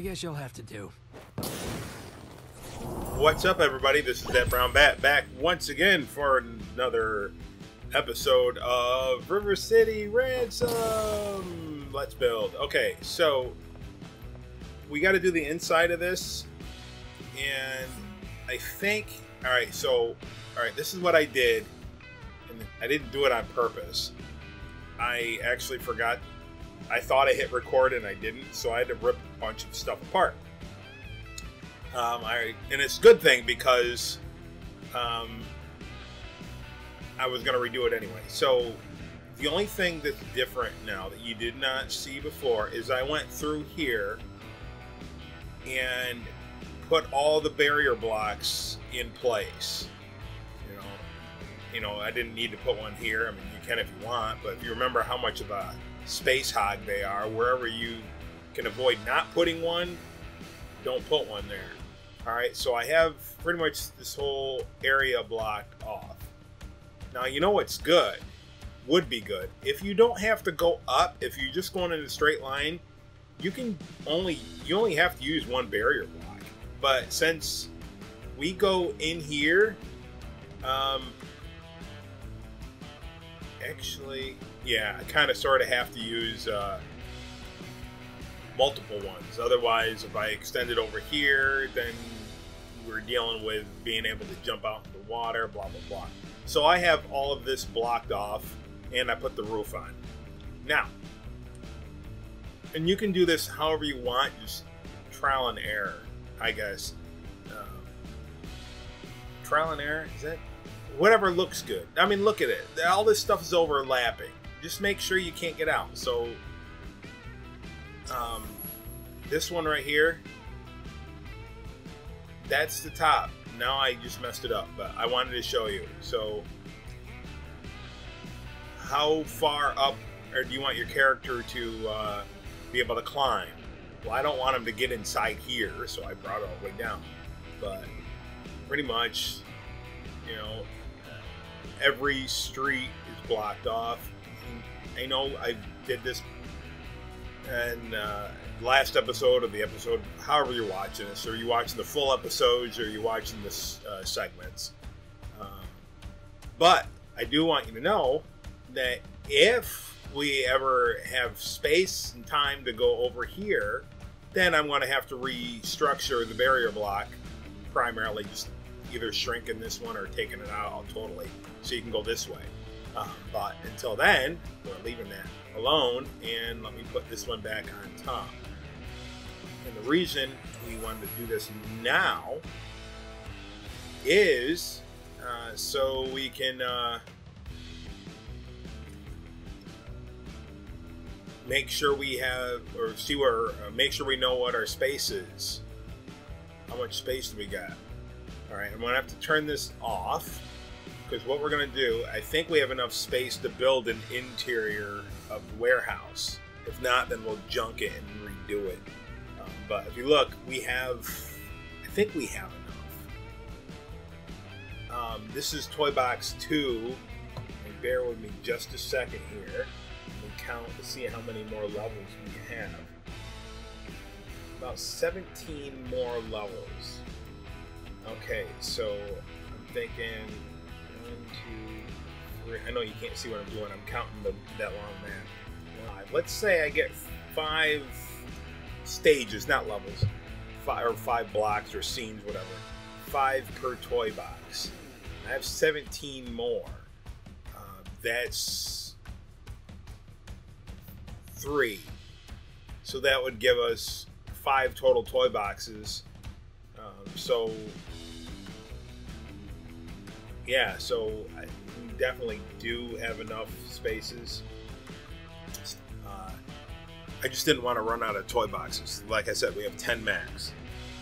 guess you'll have to do. What's up, everybody? This is that Brown Bat back once again for another episode of River City Ransom. Let's build. Okay, so we got to do the inside of this, and I think. All right, this is what I did, and I didn't do it on purpose. I actually forgot. I thought I hit record and I didn't, so I had to rip a bunch of stuff apart. And it's a good thing because I was going to redo it anyway. So the only thing that's different now that you did not see before is I went through here and put all the barrier blocks in place. You know, I didn't need to put one here. I mean, you can if you want, but if you remember how much of a space hog they are, wherever you can avoid not putting one, don't put one there. Alright, so I have pretty much this whole area blocked off. Now, you know what's good? Would be good. If you don't have to go up, if you're just going in a straight line, you only have to use one barrier block. But since we go in here, actually, yeah, I kind of sort of have to use multiple ones. Otherwise, if I extend it over here, then we're dealing with being able to jump out in the water, blah, blah, blah. So I have all of this blocked off, and I put the roof on. Now, and you can do this however you want, just trial and error, I guess. Trial and error, is that? Whatever looks good. I mean, look at it. All this stuff is overlapping. Just make sure you can't get out. So, this one right here, that's the top. Now I just messed it up, but I wanted to show you. So, how far up or do you want your character to be able to climb? Well, I don't want him to get inside here, so I brought it all the way down. But pretty much, you know, every street is blocked off. I know I did this in last episode of the episode, however you're watching this, or you're watching the full episodes, or you're watching the segments. But I do want you to know that if we ever have space and time to go over here, then I'm going to have to restructure the barrier block, primarily just either shrinking this one or taking it out totally, so you can go this way. But until then, we're leaving that alone, and let me put this one back on top. And the reason we wanted to do this now is so we can make sure we have, or see where, make sure we know what our space is. How much space do we got? All right, I'm gonna have to turn this off, because what we're going to do, I think we have enough space to build an interior of the warehouse. If not, then we'll junk it and redo it. But if you look, we have, I think we have enough. This is Toy Box 2. And bear with me just a second here. And count to see how many more levels we have. About 17 more levels. Okay, so I'm thinking 1, 2, 3. I know you can't see what I'm doing. I'm counting that long map. Let's say I get 5 stages, not levels, 5 blocks or scenes, whatever. 5 per toy box. I have 17 more. That's 3. So that would give us 5 total toy boxes. Yeah, so I definitely do have enough spaces. I just didn't want to run out of toy boxes. Like I said, we have 10 max.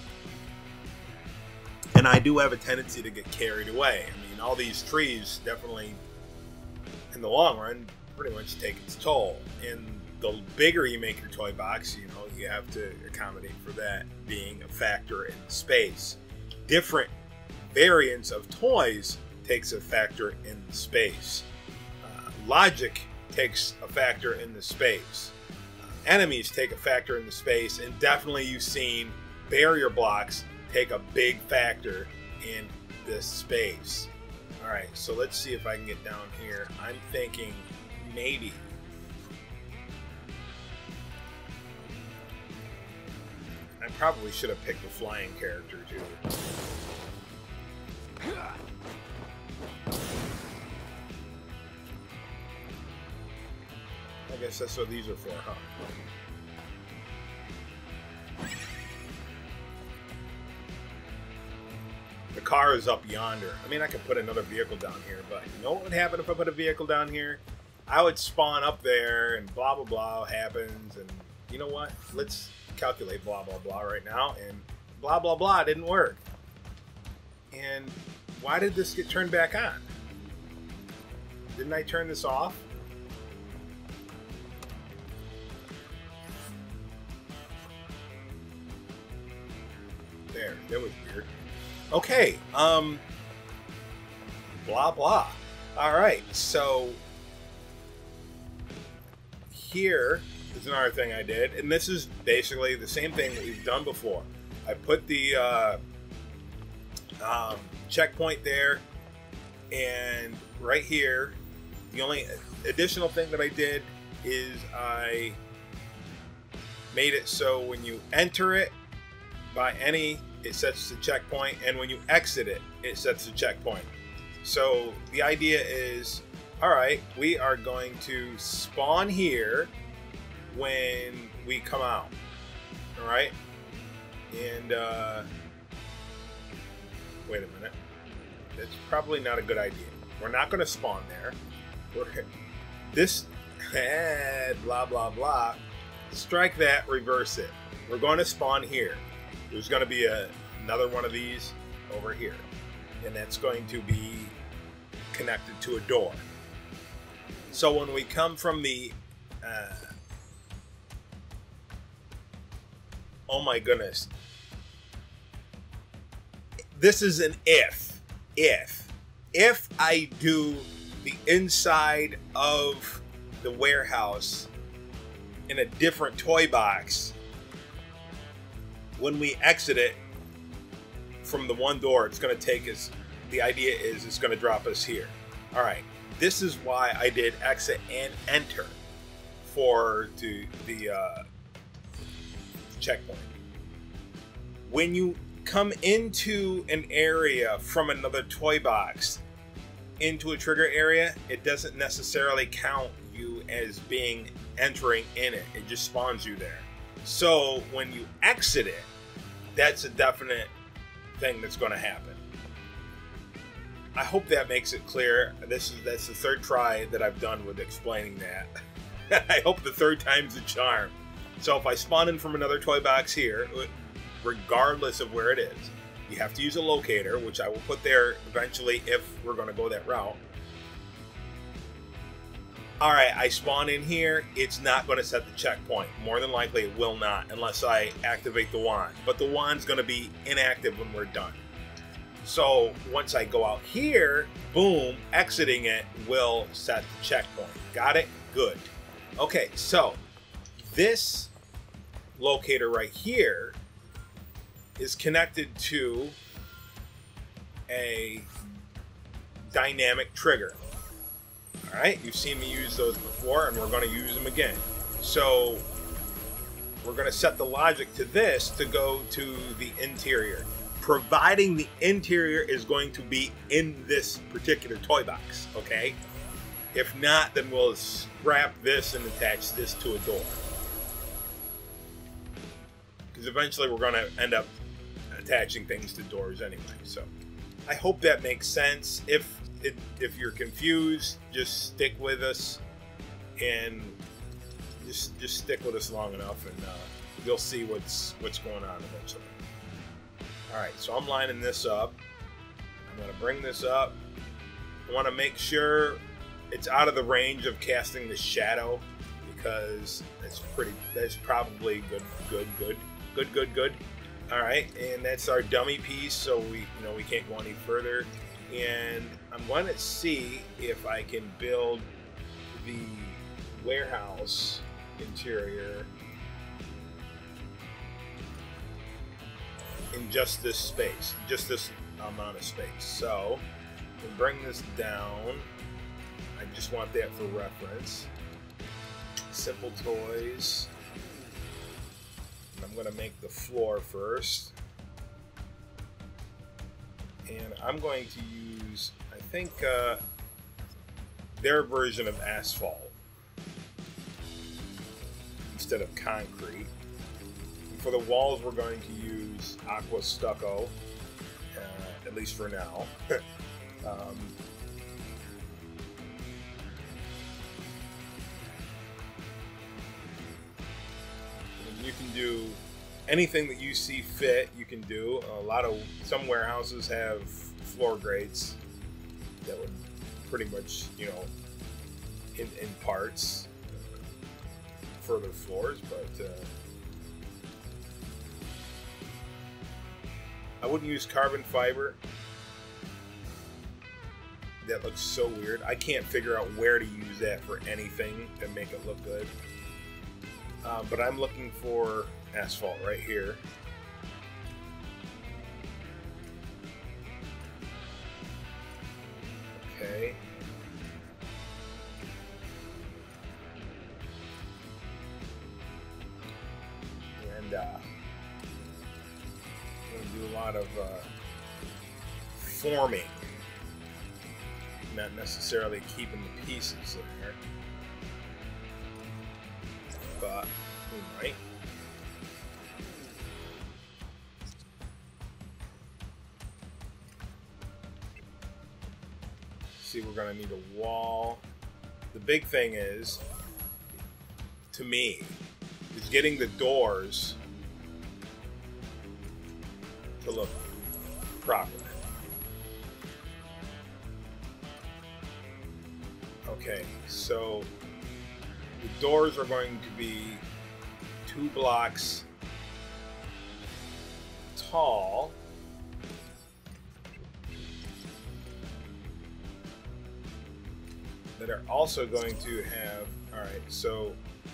And I do have a tendency to get carried away. I mean, all these trees definitely, in the long run, pretty much take its toll. And the bigger you make your toy box, you know, you have to accommodate for that being a factor in space. Different variants of toys takes a factor in the space. Logic takes a factor in the space. enemies take a factor in the space, and definitely you've seen barrier blocks take a big factor in this space. All right, so let's see if I can get down here. I'm thinking maybe I probably should have picked a flying character too. I guess that's what these are for, huh? The car is up yonder. I mean, I could put another vehicle down here, but you know what would happen if I put a vehicle down here? I would spawn up there and blah, blah, blah happens. And you know what? Let's calculate blah, blah, blah right now. And blah, blah, blah didn't work. And why did this get turned back on? Didn't I turn this off? There, that was weird. Okay, blah, blah. All right, so here is another thing I did, and this is basically the same thing that we've done before. I put the checkpoint there, and right here, the only additional thing that I did is I made it so when you enter it by any, it sets the checkpoint, and when you exit it, it sets the checkpoint. So the idea is, all right, we are going to spawn here when we come out, all right? And wait a minute, that's probably not a good idea. We're not going to spawn there. This blah blah blah. Strike that, reverse it. We're going to spawn here. There's going to be another one of these over here, and that's going to be connected to a door. So when we come from the oh my goodness, this is an if I do the inside of the warehouse in a different toy box, when we exit it from the one door, it's going to take us, the idea is it's going to drop us here. All right, this is why I did exit and enter for the checkpoint. When you come into an area from another toy box into a trigger area, it doesn't necessarily count you as being entering in it. It just spawns you there. So when you exit it, that's a definite thing that's going to happen. I hope that makes it clear. That's the third try that I've done with explaining that. I hope the third time's the charm. So if I spawn in from another toy box here, regardless of where it is, you have to use a locator, which I will put there eventually if we're going to go that route. All right, I spawn in here. It's not going to set the checkpoint. More than likely, it will not unless I activate the wand. But the wand's going to be inactive when we're done. So once I go out here, boom, exiting it will set the checkpoint. Got it? Good. Okay, so this locator right here is connected to a dynamic trigger. All right, you've seen me use those before, and we're going to use them again. So we're going to set the logic to this to go to the interior, providing the interior is going to be in this particular toy box, okay? If not, then we'll scrap this and attach this to a door. Because eventually we're going to end up attaching things to doors anyway. So I hope that makes sense. If you're confused, just stick with us, and just stick with us long enough, and you'll see what's going on eventually. All right, so I'm lining this up. I'm going to bring this up. I want to make sure it's out of the range of casting the shadow, because that's probably good. All right, and that's our dummy piece, so we can't go any further. And I'm going to see if I can build the warehouse interior in just this space, just this amount of space. So we'll bring this down. I just want that for reference. Simple toys. And I'm going to make the floor first. And I'm going to use, I think, their version of asphalt instead of concrete. And for the walls, we're going to use aqua stucco, at least for now. You can do anything that you see fit. You can do some warehouses have floor grates that would pretty much, you know, in parts further floors, but I wouldn't use carbon fiber. That looks so weird. I can't figure out where to use that for anything to make it look good. But I'm looking for asphalt right here. Okay. And I'm going to do a lot of forming, not necessarily keeping the pieces there. But we might. See, we're going to need a wall. The big thing is, to me, is getting the doors to look proper. Okay, so the doors are going to be 2 blocks tall. That are also going to have, all right, so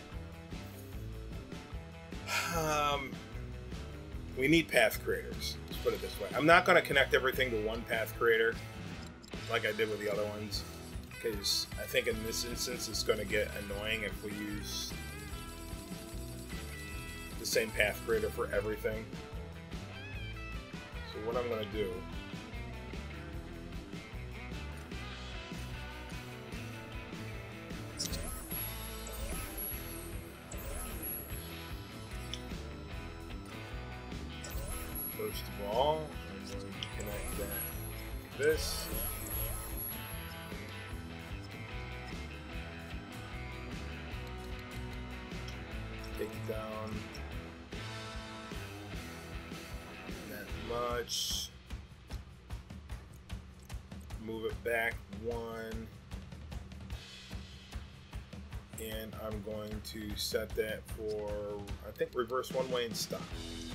we need path creators. Let's put it this way. I'm not going to connect everything to one path creator like I did with the other ones, because I think in this instance it's going to get annoying if we use the same path creator for everything. So what I'm going to do, first of all, I'm going to connect that to this. Take it down that much. Move it back 1. And I'm going to set that for, I think, reverse one way and stop.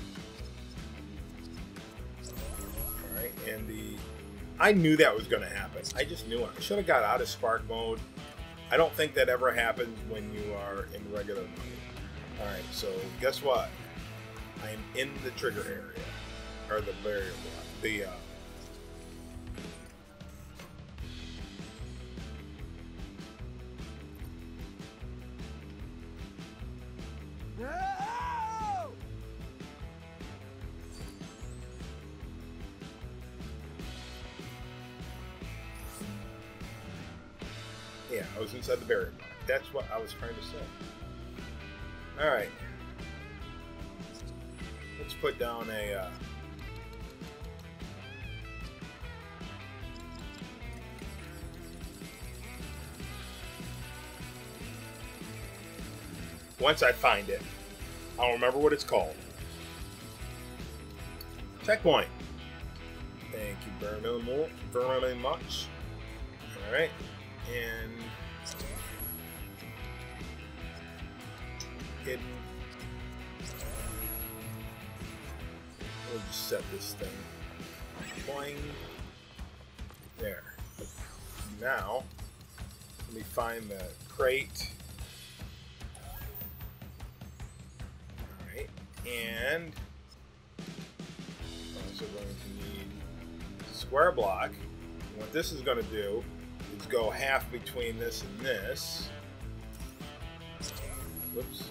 Alright, and I knew that was going to happen. I just knew it. I should have got out of spark mode. I don't think that ever happens when you are in regular mode. Alright, so guess what? I am in the trigger area, or the barrier block. Yeah, I was inside the barrier block. That's what I was trying to say. Alright. Let's put down a once I find it, I'll remember what it's called. Checkpoint. Thank you very much. Alright. And hidden. We'll just set this thing. Boing. There. Now, let me find the crate. And I'm also going to need a square block. And what this is going to do is go half between this and this. Whoops.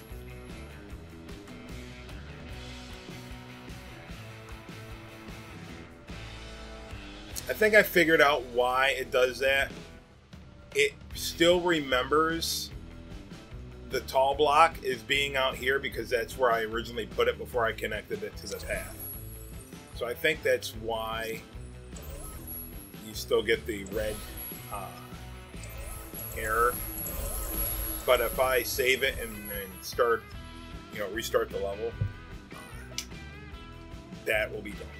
I think I figured out why it does that. It still remembers the tall block is being out here because that's where I originally put it before I connected it to the path. So I think that's why you still get the red error. But if I save it and start, restart the level, that will be gone.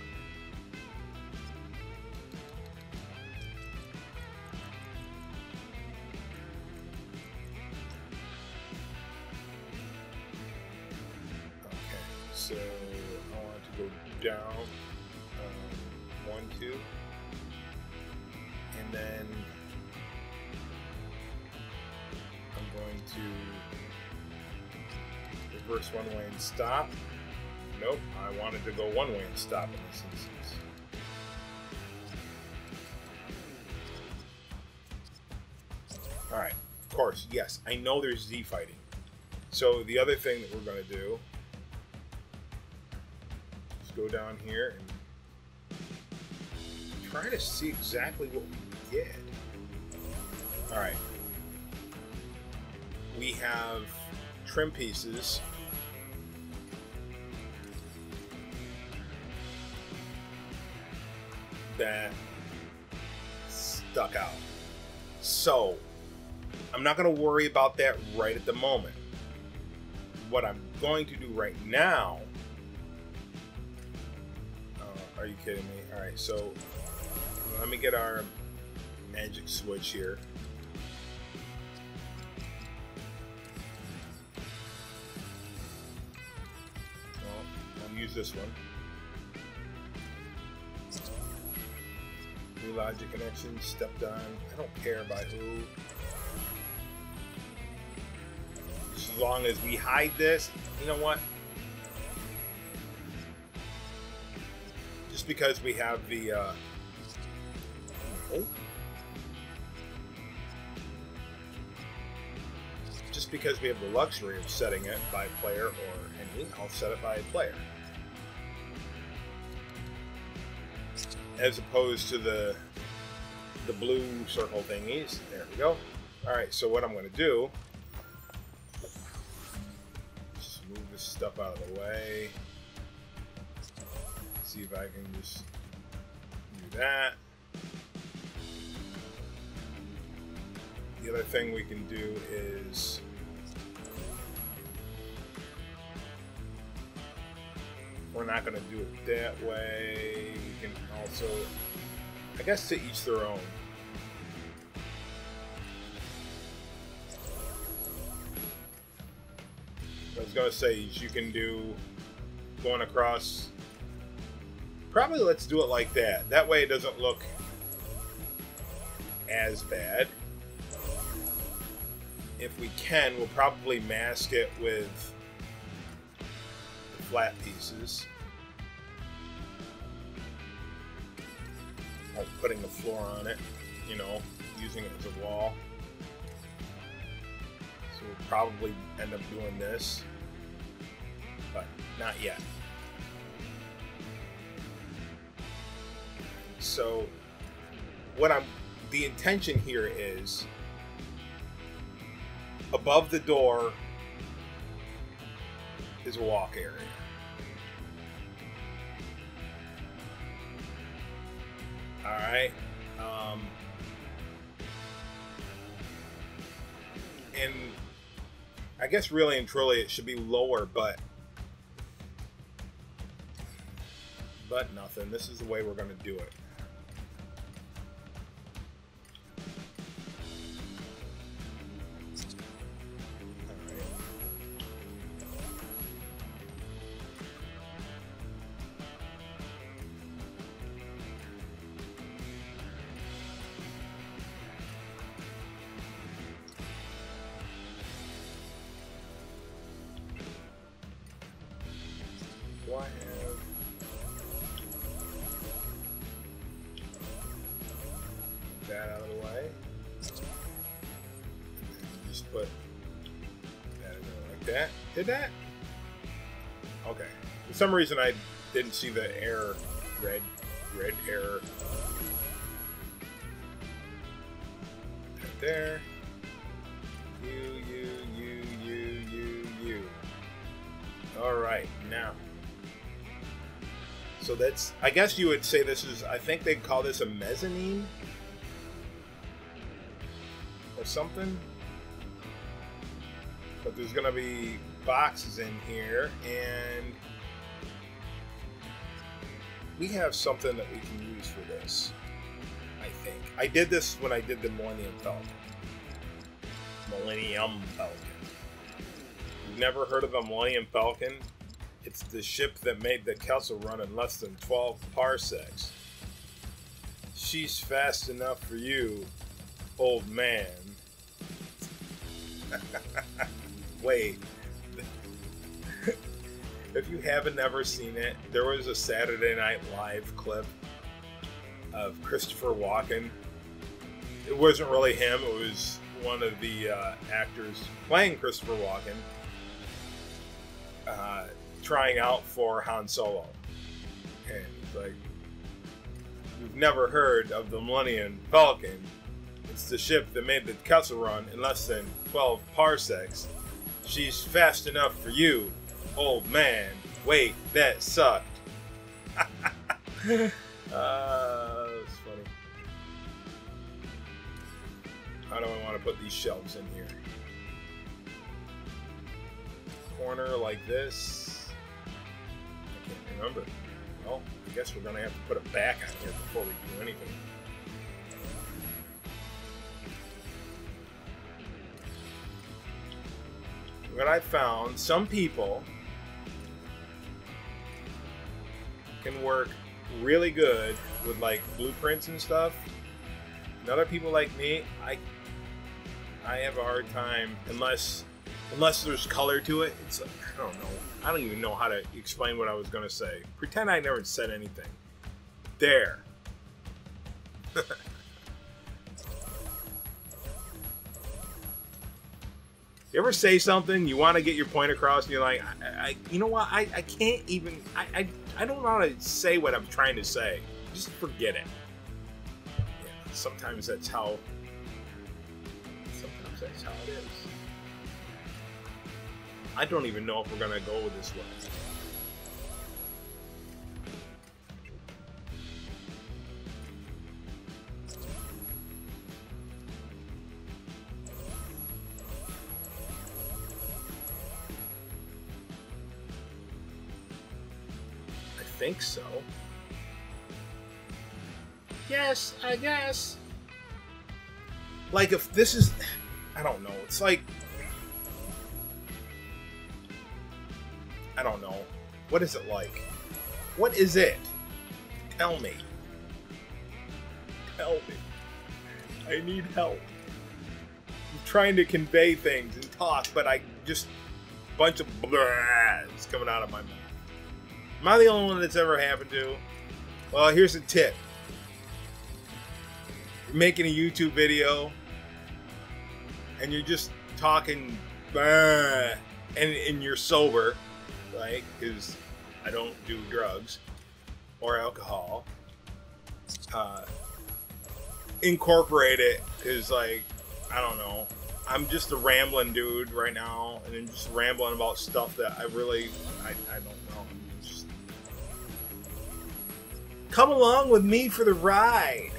So I want to go down 1, 2, and then I'm going to reverse one way and stop. Nope, I wanted to go one way and stop in this instance. Alright, of course, yes, I know there's Z fighting. So the other thing that we're going to do, go down here and try to see exactly what we get. Alright. We have trim pieces. That stuck out. So, I'm not going to worry about that right at the moment. What I'm going to do right now... Are you kidding me? Alright, so let me get our magic switch here. Well, I'll use this one. New logic connection, stepped on. I don't care about who. As long as we hide this, you know what? Just because we have the just because we have the luxury of setting it by player or enemy, I'll set it by player. As opposed to the blue circle thingies. There we go. Alright, so what I'm going to do, just move this stuff out of the way. See if I can just do that. The other thing we can do is we're not going to do it that way. We can also, I guess, to each their own. I was going to say you can do going across. Probably let's do it like that. That way it doesn't look as bad. If we can, we'll probably mask it with the flat pieces. Like putting the floor on it, using it as a wall. So we'll probably end up doing this, but not yet. So the intention here is above the door is a walk area. Alright. And I guess really and truly it should be lower, but nothing. This is the way we're going to do it. that. Did that? Okay. For some reason, I didn't see the error. Red error. Right there. You. All right, now. So that's, I guess you would say this is, I think they'd call this a mezzanine or something. But there's going to be boxes in here, and we have something that we can use for this, I think. I did this when I did the Millennium Falcon. Millennium Falcon. You've never heard of the Millennium Falcon? It's the ship that made the Kessel Run in less than 12 parsecs. She's fast enough for you, old man. Wait. If you haven't ever seen it, there was a Saturday Night Live clip of Christopher Walken. It wasn't really him, it was one of the actors playing Christopher Walken trying out for Han Solo. And it's like, you've never heard of the Millennium Falcon. It's the ship that made the Kessel Run in less than 12 parsecs. She's fast enough for you, old man. Wait, that sucked. That's funny. How do I want to put these shelves in here? Corner like this. I can't remember. Well, I guess we're going to have to put it back on here before we do anything. What I found, some people can work really good with like blueprints and stuff. And other people like me, I have a hard time unless there's color to it. It's like, I don't know. I don't even know how to explain what I was going to say. Pretend I never said anything. There. You ever say something, you want to get your point across, and you're like, you know what, I can't even, I don't know how to say what I'm trying to say. Just forget it. Yeah, sometimes that's how it is. I don't even know if we're going to go this way. I think so. Yes, I guess. Like if this is, I don't know. It's like, I don't know. What is it like? What is it? Tell me. Tell me. I need help. I'm trying to convey things and talk, but I just, a bunch of blah is coming out of my mouth. Am I the only one that's ever happened to? Well, here's a tip. You're making a YouTube video and you're just talking and you're sober, right? Because I don't do drugs or alcohol. Incorporate it, because like, I don't know, I'm just a rambling dude right now, and I'm just rambling about stuff that I really, I don't know. Just come along with me for the ride.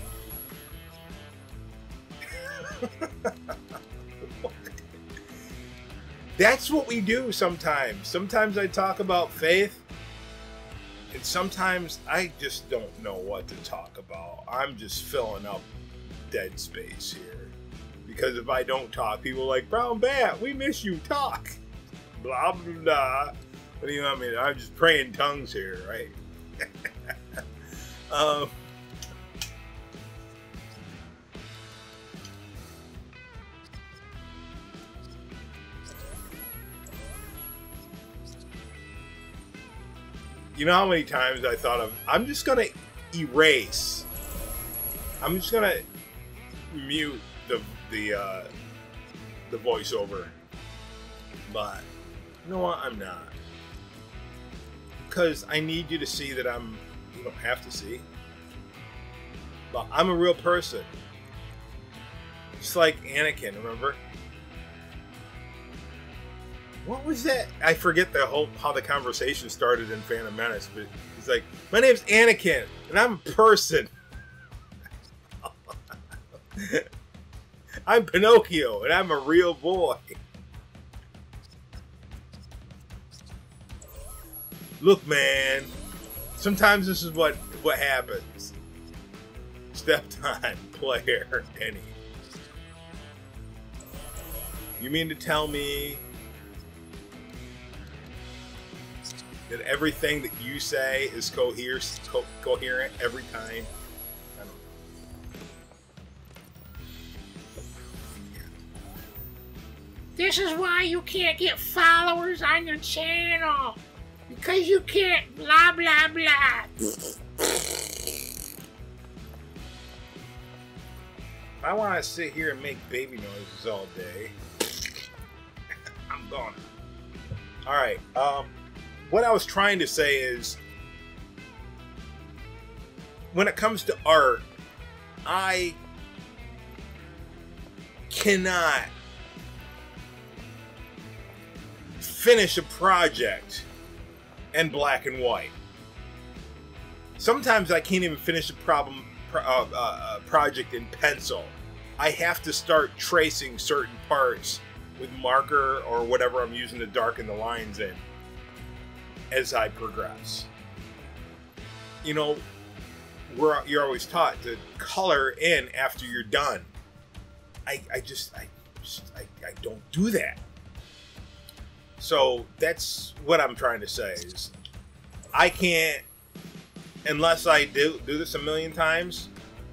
That's what we do sometimes. Sometimes I talk about faith, and sometimes I just don't know what to talk about. I'm just filling up dead space here. Because if I don't talk, people are like, Brown Bat, we miss you, talk. Blah, blah, blah. What do you want me to do? I'm just praying tongues here, right? You know how many times I thought of, I'm just going to erase. I'm just going to mute the voiceover. But You know what? I'm not. Because I need you to see that I'm... You don't have to see. But I'm a real person. Just like Anakin, remember? What was that? I forget how the conversation started in Phantom Menace, but he's like, my name's Anakin, and I'm a person. I'm Pinocchio, and I'm a real boy. Look, man, sometimes this is what happens. Step time, player, Penny. You mean to tell me that everything that you say is coherent every time? I don't know. This is why you can't get followers on your channel. Because you can't blah blah blah. If I want to sit here and make baby noises all day, I'm gone. Alright, what I was trying to say is, when it comes to art, I cannot finish a project in black and white. Sometimes I can't even finish a project in pencil. I have to start tracing certain parts with marker or whatever I'm using to darken the lines in as I progress. You know, you're always taught to color in after you're done. I don't do that. So that's what I'm trying to say is, I can't, unless I do this a million times,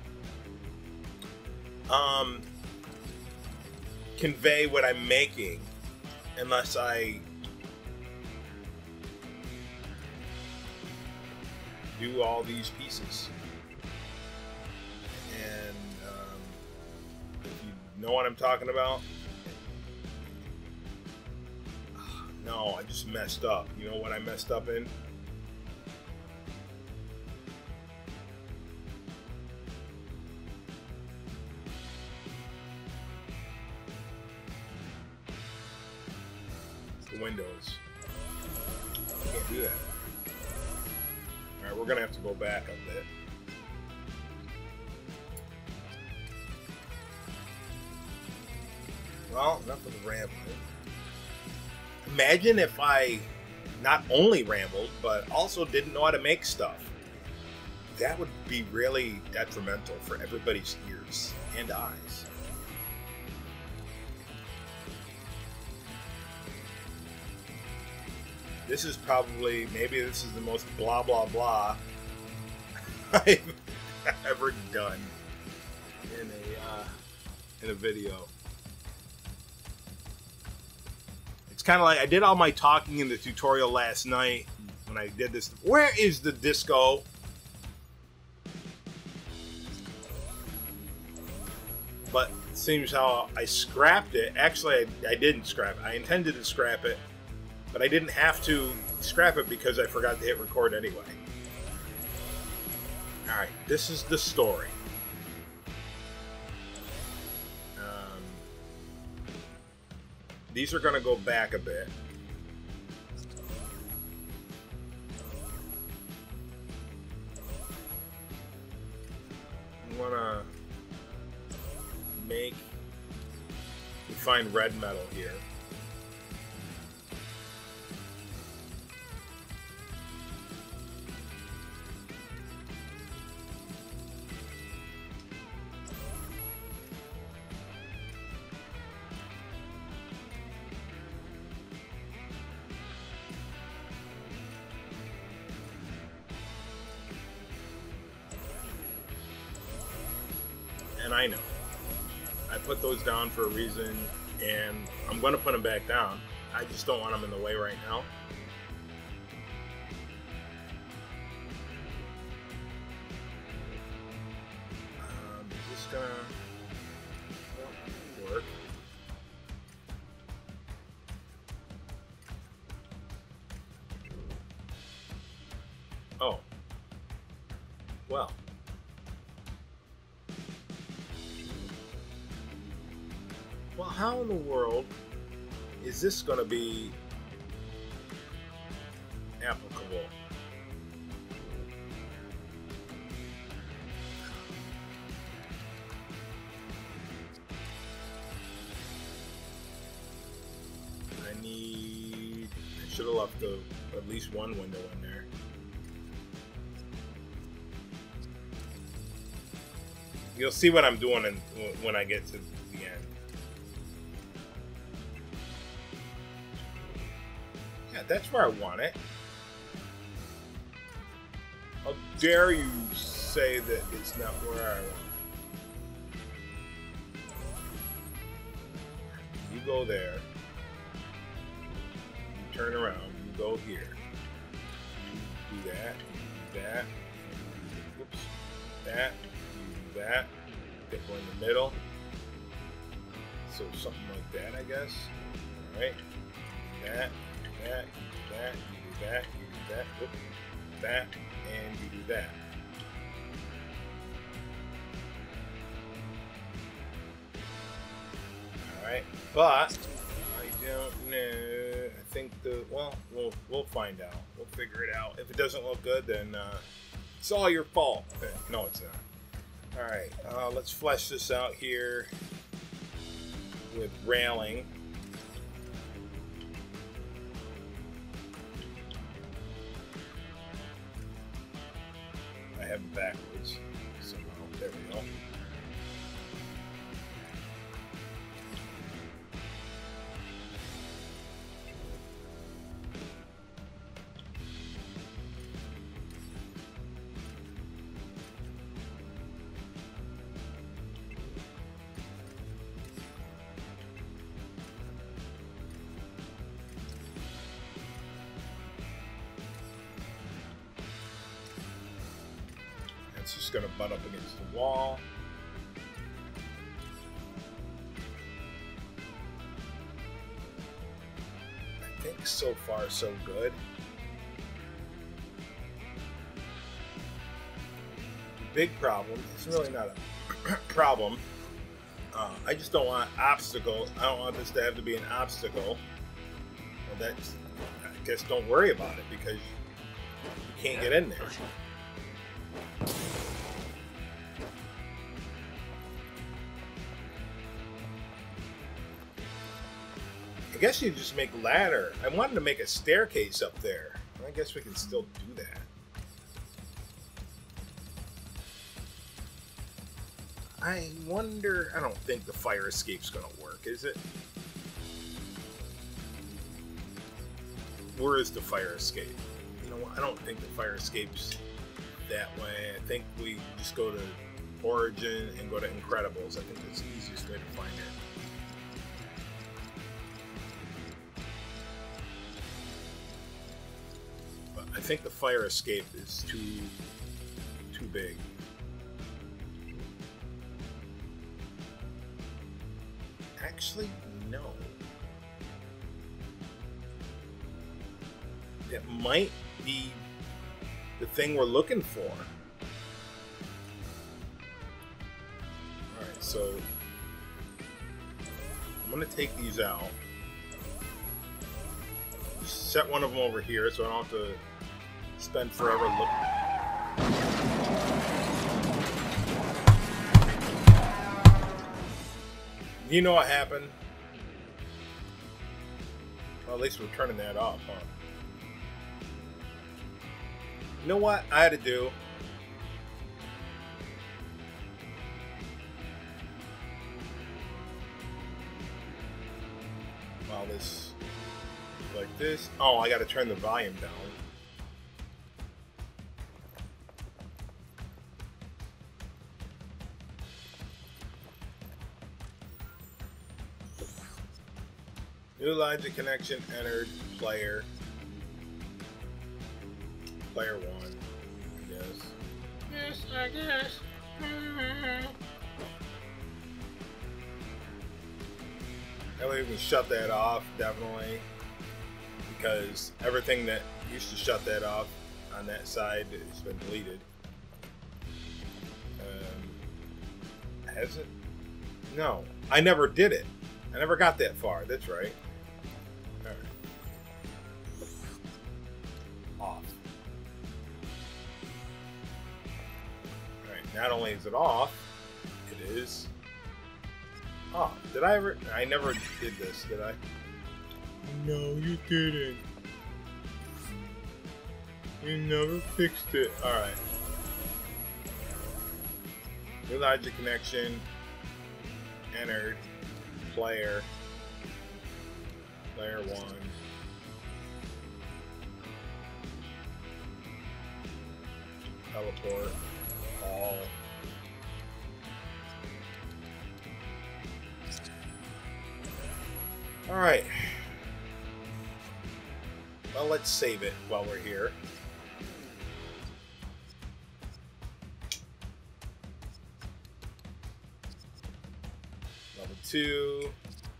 convey what I'm making, unless I do all these pieces. And if you know what I'm talking about, no, I just messed up. You know what I messed up in? The windows. I can't do that. Alright, we're gonna have to go back a bit. Well, enough of the rambling. Imagine if I not only rambled, but also didn't know how to make stuff. That would be really detrimental for everybody's ears and eyes. This is probably, maybe this is the most blah blah blah I've ever done in a video. It's kind of like I did all my talking in the tutorial last night when I did this. Where is the disco? But it seems how I scrapped it. Actually, I didn't scrap it. I intended to scrap it, but I didn't have to scrap it because I forgot to hit record anyway. Alright, this is the story. These are going to go back a bit. I'm going to find red metal here. And I know. I put those down for a reason, and I'm going to put them back down. I just don't want them in the way right now. Just gonna work. Oh. Well. Well, how in the world is this going to be applicable? I should have left at least one window in there. You'll see what I'm doing when I get to the end. Yeah, that's where I want it. How dare you say that it's not where I want it? You go there. You turn around. You go here. You do that. You do that. Oops. That. That, pick one in the middle, so something like that, I guess. All right, that, that, that, you do that, you do that, whoop, that, and you do that. All right, but I don't know. I think we'll find out. We'll figure it out. If it doesn't look good, then it's all your fault. No, it's not. Alright, let's flesh this out here with railing. I have it backwards somehow. There we go. It's just going to butt up against the wall. I think so far so good. The big problem, it's really not a problem. I just don't want obstacle. I don't want this to have to be an obstacle. Well, that's, I guess don't worry about it because you can't get in there. I guess you just make ladder. I wanted to make a staircase up there. I guess we can still do that. I wonder, I don't think the fire escape's gonna work, is it? Where is the fire escape? You know what, I don't think the fire escape's that way. I think we just go to Origin and go to Incredibles. I think that's the easiest way to find it. I think the fire escape is too big. Actually, no. That might be the thing we're looking for. Alright, so I'm going to take these out. Just set one of them over here so I don't have to spend forever looking. You know what happened? Well, at least we're turning that off, huh? You know what I had to do? While this like this. Oh, I got to turn the volume down. New logic connection entered. Player 1, I guess. Yes, I guess. That way we can shut that off, definitely. Because everything that used to shut that off, on that side. It's been deleted. Has it? No, I never did it. I never got that far. That's right. All right. Off. All right. Not only is it off, it is off. Did I ever? I never did this, did I? No, you didn't. You never fixed it. All right. New logic connection. Entered. Player. Player 1. Teleport. All. Alright. Well, let's save it while we're here. Level 2.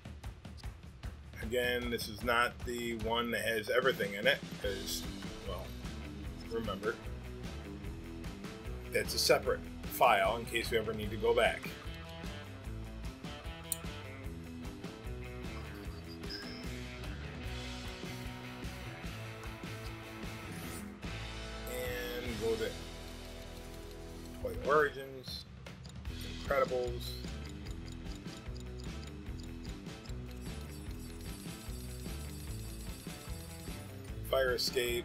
Again, this is not the one that has everything in it, because, well, remember, that's a separate file in case we ever need to go back. And go to Toy Origins, Incredibles. Fire Escape.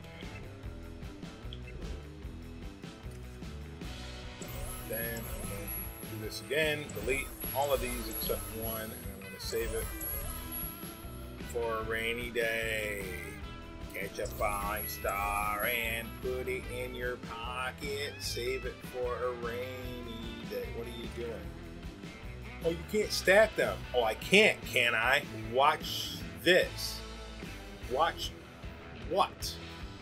Then I'm going to do this again. Delete all of these except one, and I'm going to save it for a rainy day. Catch a falling star and put it in your pocket. Save it for a rainy day. What are you doing? Oh, you can't stack them. Oh, I can't, can I? Watch this. Watch what?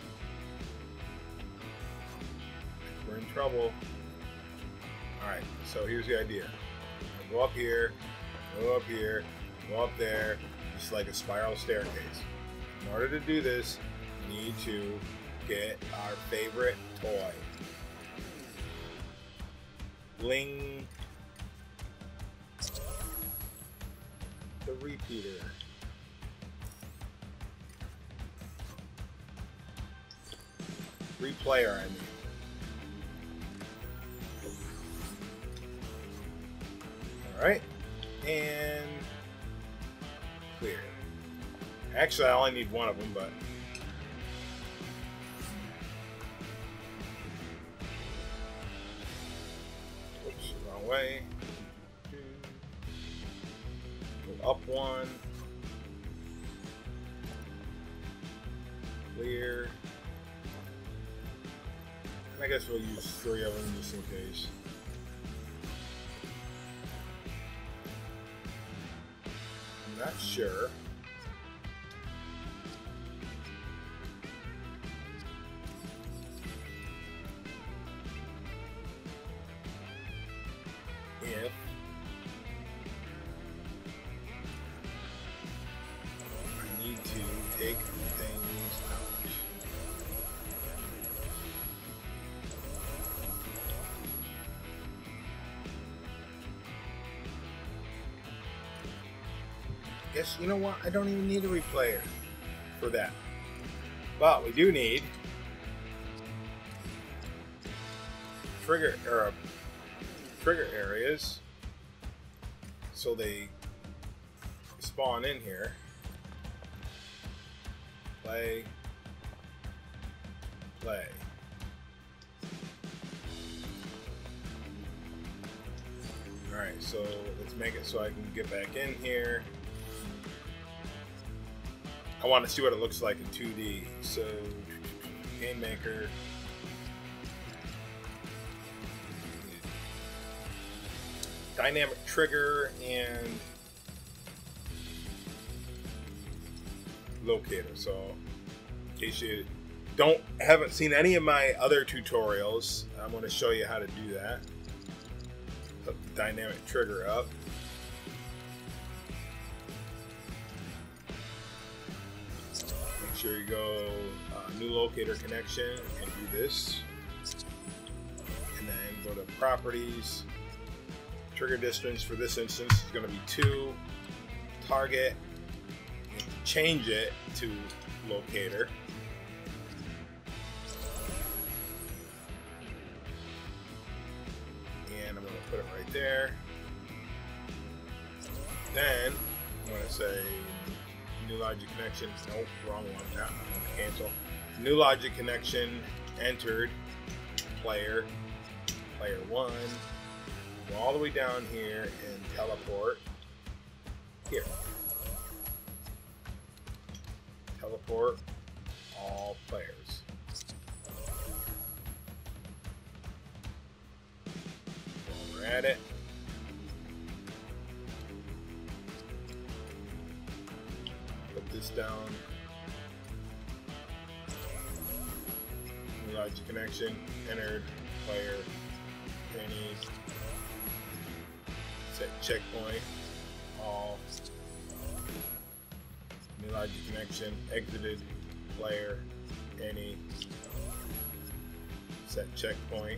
We're in trouble. Alright, so here's the idea. Go up here, go up here, go up there, just like a spiral staircase. In order to do this, we need to get our favorite toy. Bling. The repeater. Replayer, I mean. Alright. And clear. Actually, I only need one of them, but oops, wrong way. Go up one. Clear. I guess we'll use 3 of them just in case. I'm not sure. If I need to take things out. Guess, you know what? I don't even need a replayer for that. But we do need trigger areas so they spawn in here. Play. Play. Alright, so let's make it so I can get back in here. I want to see what it looks like in 2D. So, Game Maker. Dynamic trigger and locator. So, in case you haven't seen any of my other tutorials, I'm going to show you how to do that. Hook the dynamic trigger up. sure you go new locator connection and do this. And then go to properties. Trigger distance for this instance is going to be 2. Target. Change it to locator. And I'm going to put it right there. Then I'm going to say new logic connection. Nope, wrong one. No, I'm going to cancel. New logic connection entered. Player 1. Go all the way down here and teleport here. Teleport all players. While we're at it, put this down. New logic connection entered. Player any. Set checkpoint all. New logic connection exited. Player any. Set checkpoint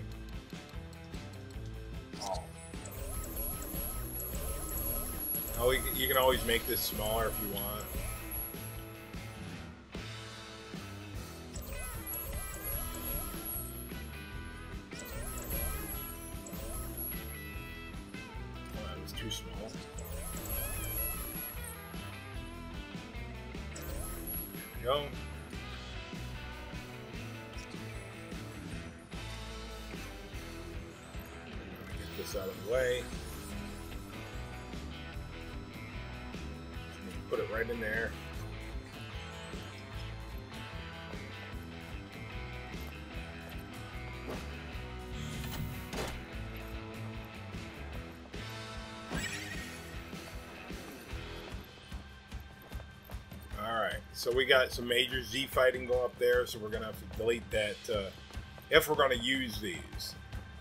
all. Oh, you can always make this smaller if you want. Too small. There we go. Get this out of the way. Put it right in there. So we got some major Z fighting go up there, so we're gonna have to delete that if we're gonna use these.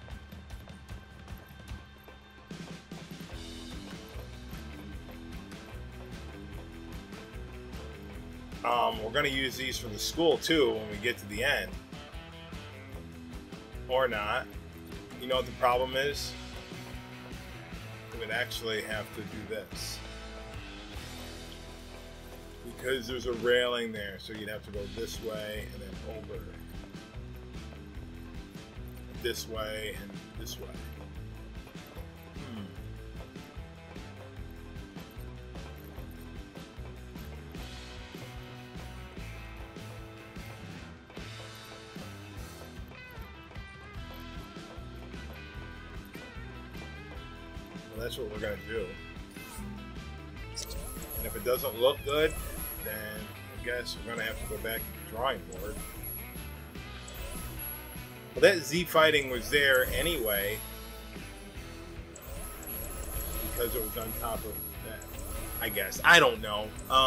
We're gonna use these for the school too when we get to the end, or not. You know what the problem is? We would actually have to do this. Because there's a railing there, so you'd have to go this way and then over. This way and this way. Well, that's what we're going to do. And if it doesn't look good, then I guess we're going to have to go back to the drawing board. Well, that Z fighting was there anyway, because it was on top of that, I guess. I don't know.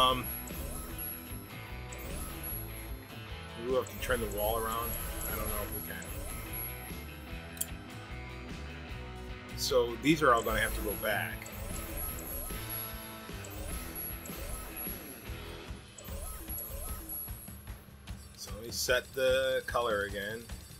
We'll have to turn the wall around. I don't know if we can. So these are all going to have to go back. Set the color again.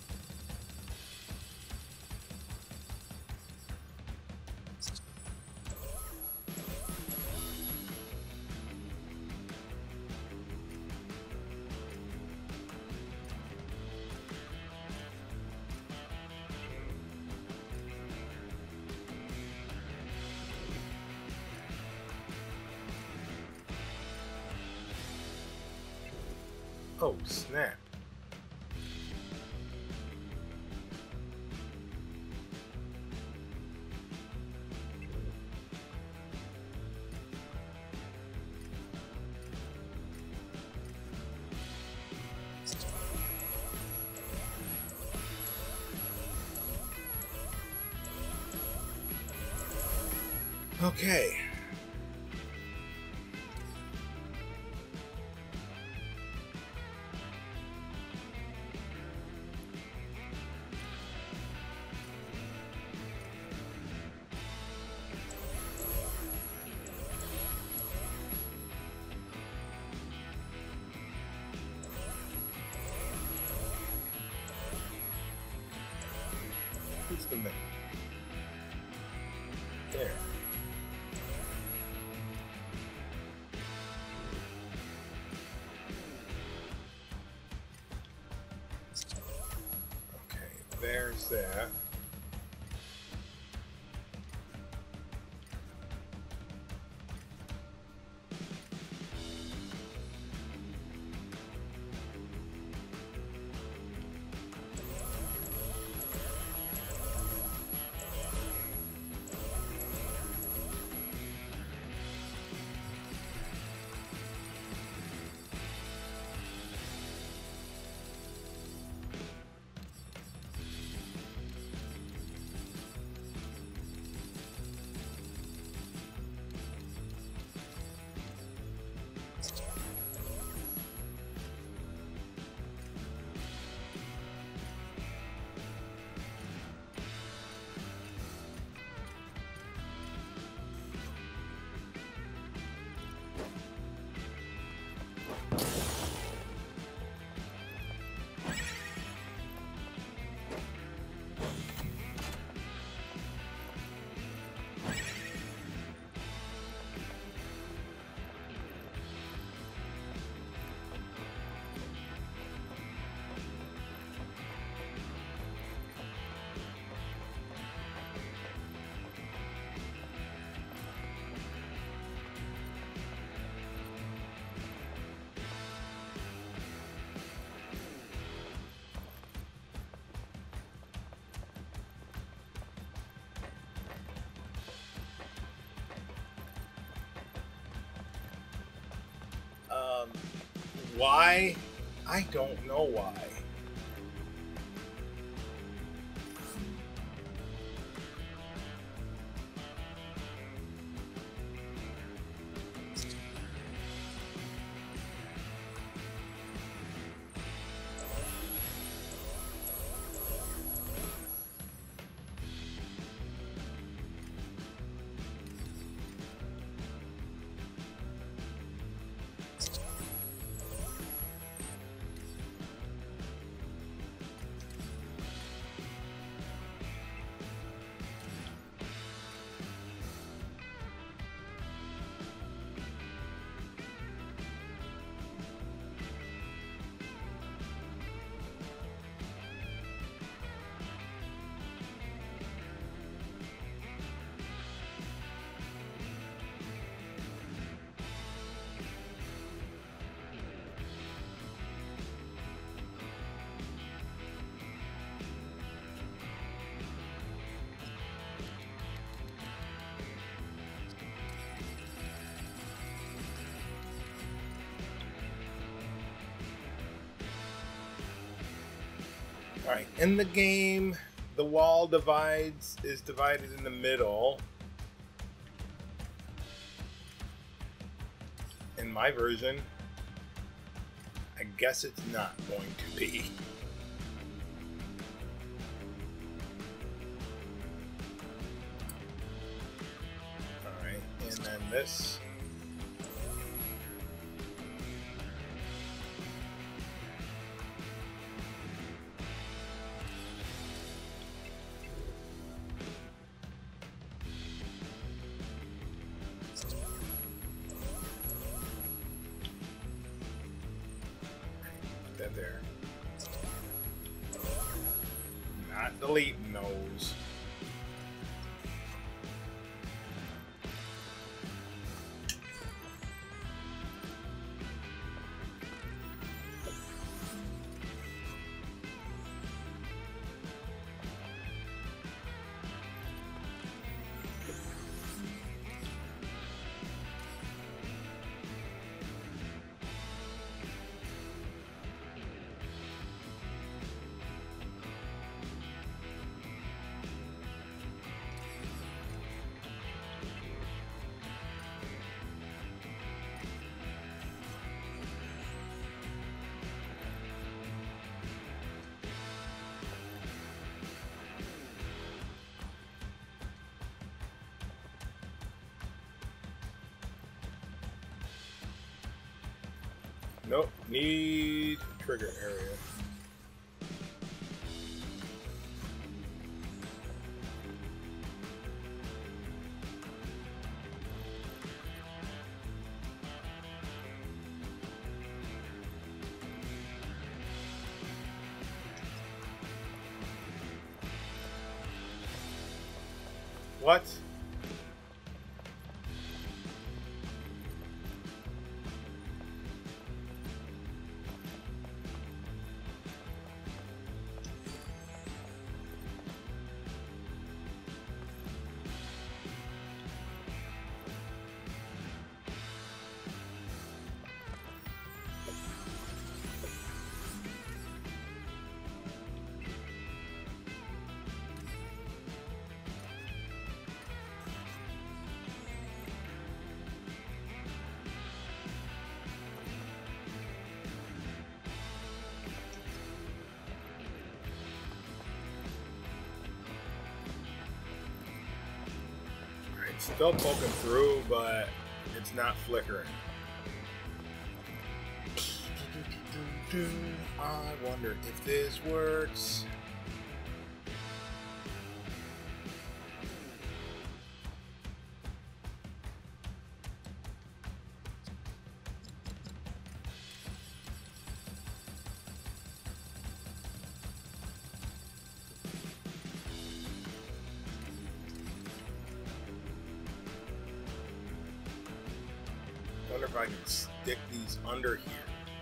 Oh, snap. Okay. Just a minute. There. Okay, there's that. Why? I don't know why. Alright, in the game, the wall is divided in the middle. In my version, I guess it's not going to be. Alright, and then this. There. Not deleting those. Nope, need trigger area. What? Still poking through, but it's not flickering. I wonder if this works. I wonder if I can stick these under here.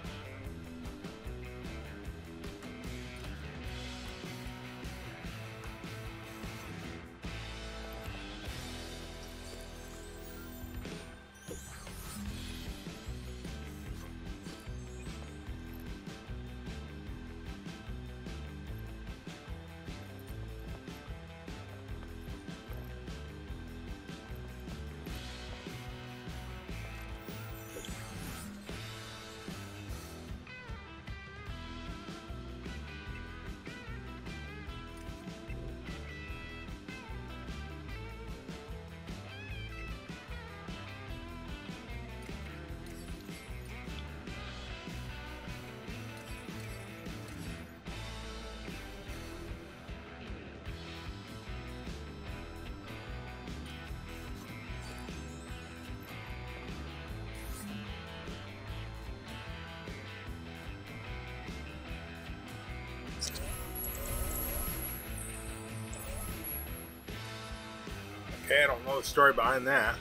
Okay, I don't know the story behind that.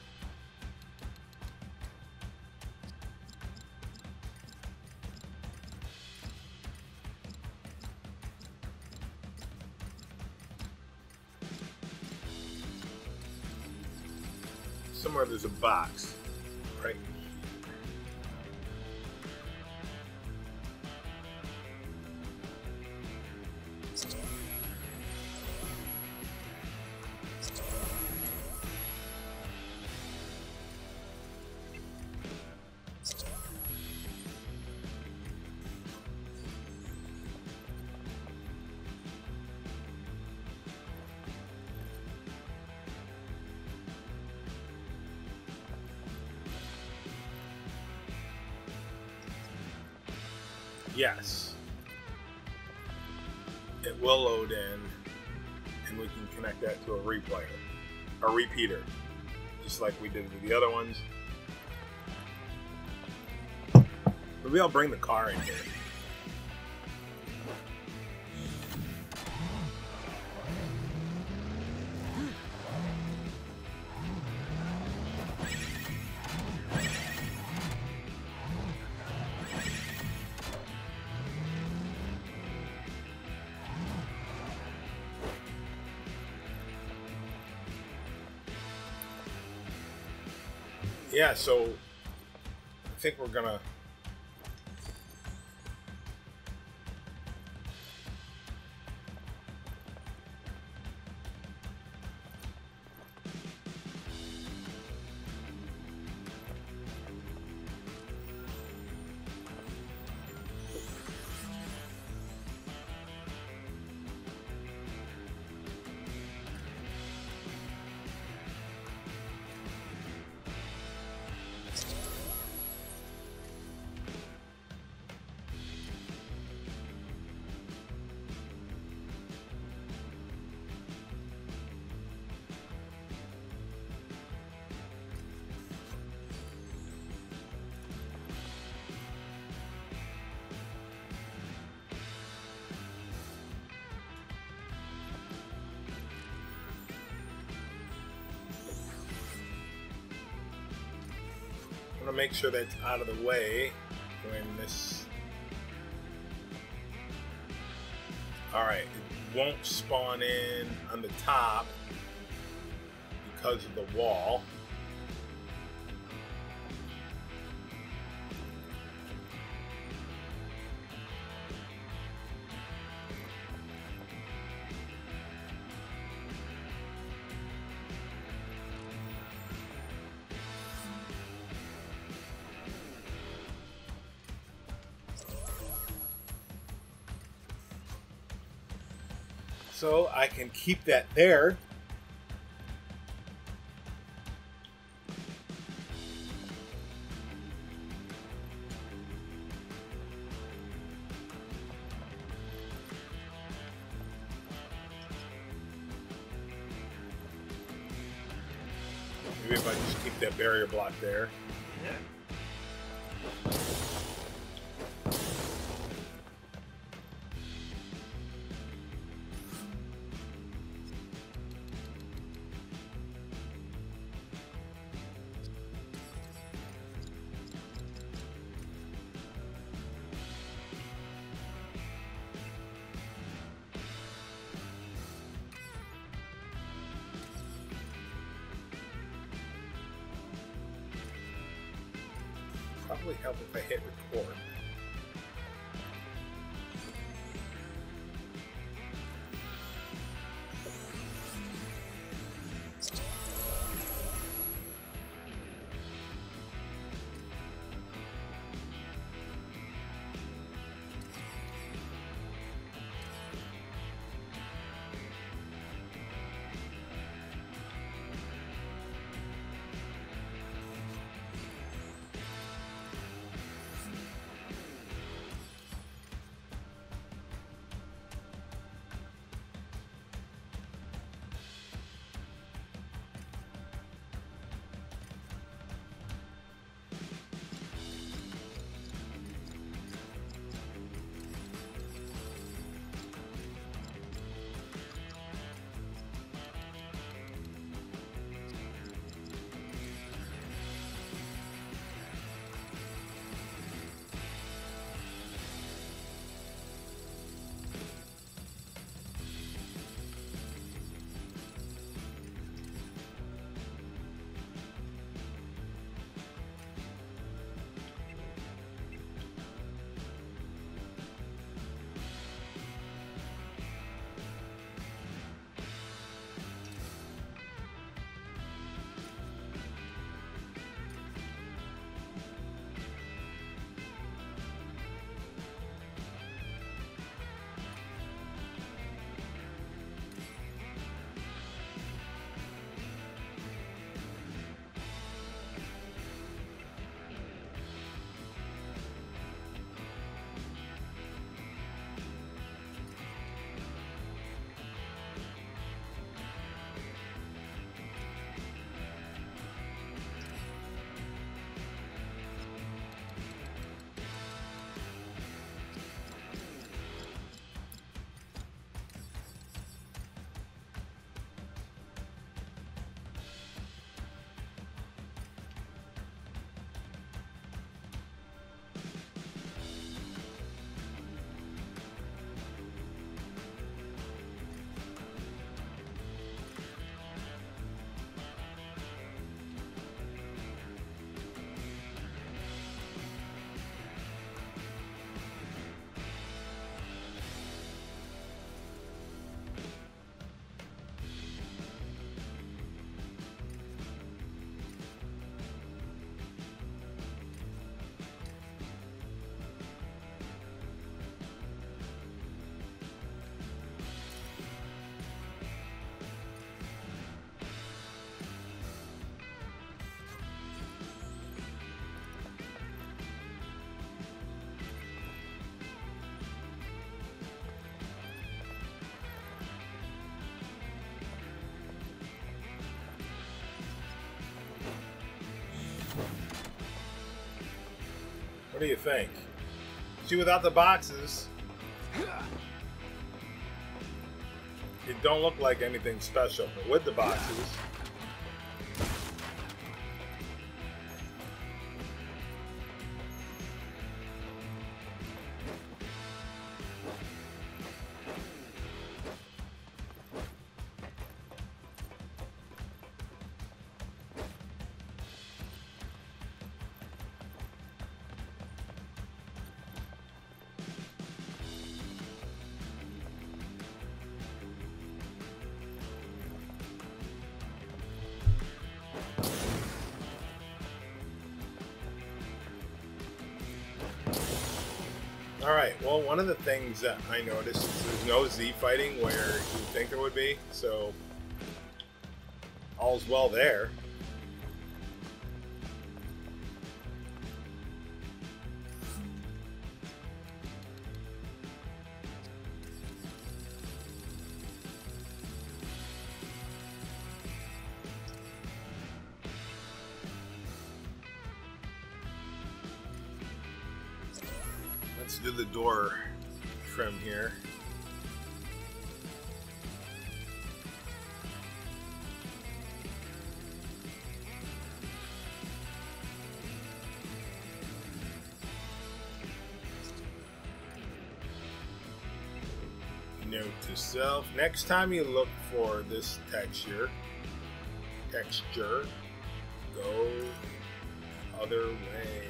Somewhere there's a box, right? Yes, it will load in, and we can connect that to a replayer, a repeater, just like we did with the other ones. Maybe I'll bring the car in here. Yeah, so I think we're gonna to make sure that's out of the way when this... Alright, it won't spawn in on the top because of the wall. So I can keep that there. Maybe if I just keep that barrier block there. Probably help if I hit record. What do you think? See, without the boxes, it don't look like anything special. But with the boxes, All right. Well, one of the things that I noticed is there's no Z fighting where you think there would be, so all's well there. Let's do the door trim here. Note to self, next time you look for this texture, go other way.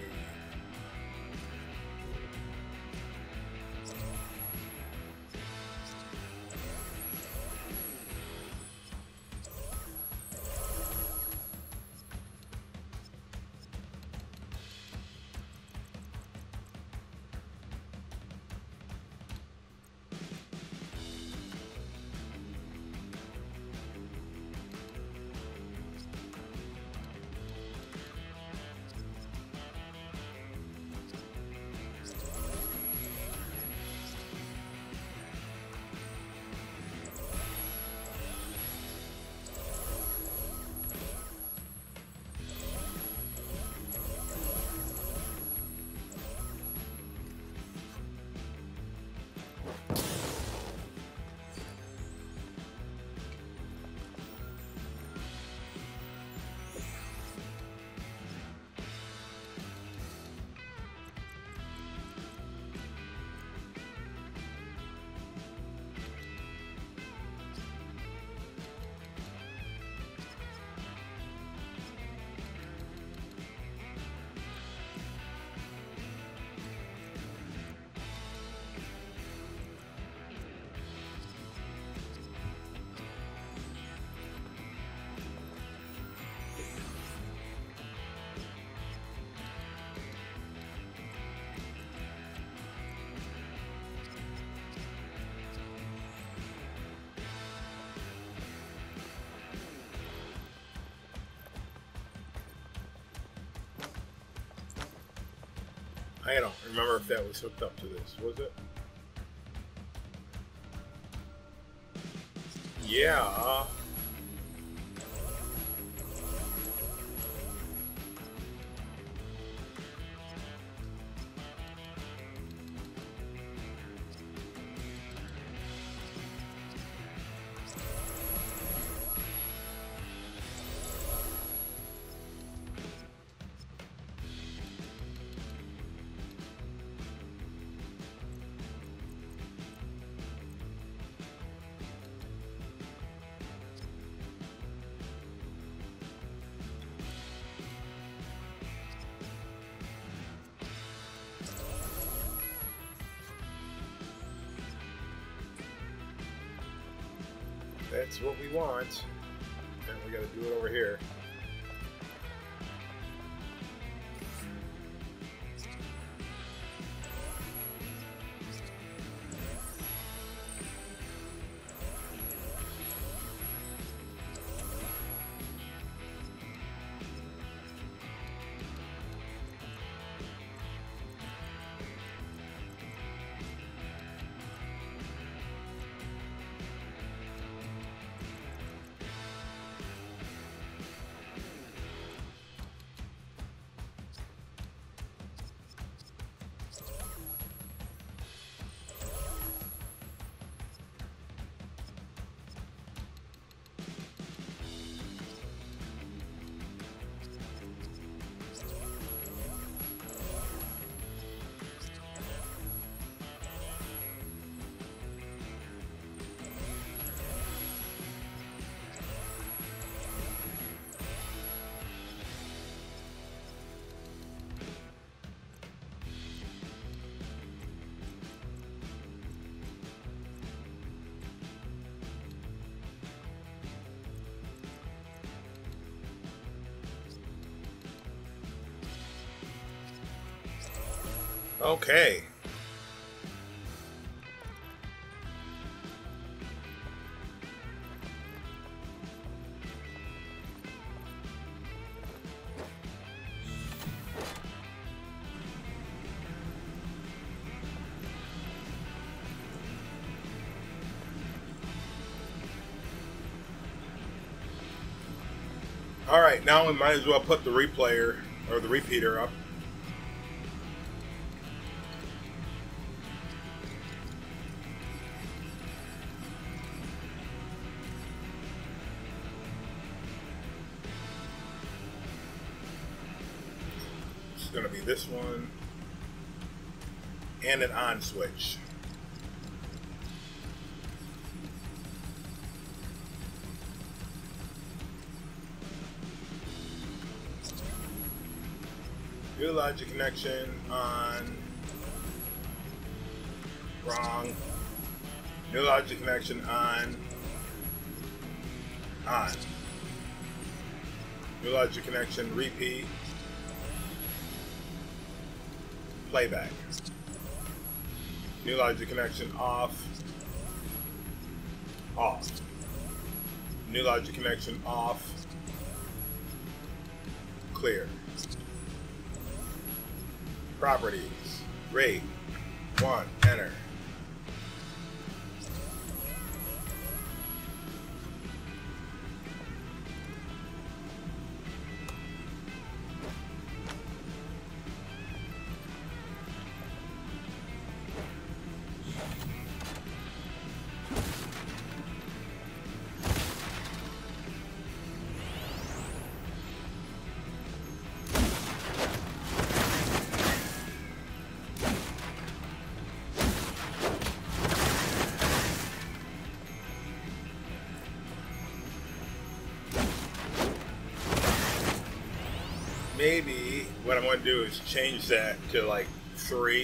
I don't remember if that was hooked up to this, was it? Yeah. That's what we want. And we gotta do it over here. Okay. Alright, now we might as well put the replayer, or the repeater up. It's going to be this one. And an on switch. New logic connection on. Wrong. New logic connection on. On. New logic connection, repeat. Playback. New logic connection off. Off. New logic connection off. Clear. Properties. Rate. 1. Enter. Maybe what I'm going to do is change that to like 3.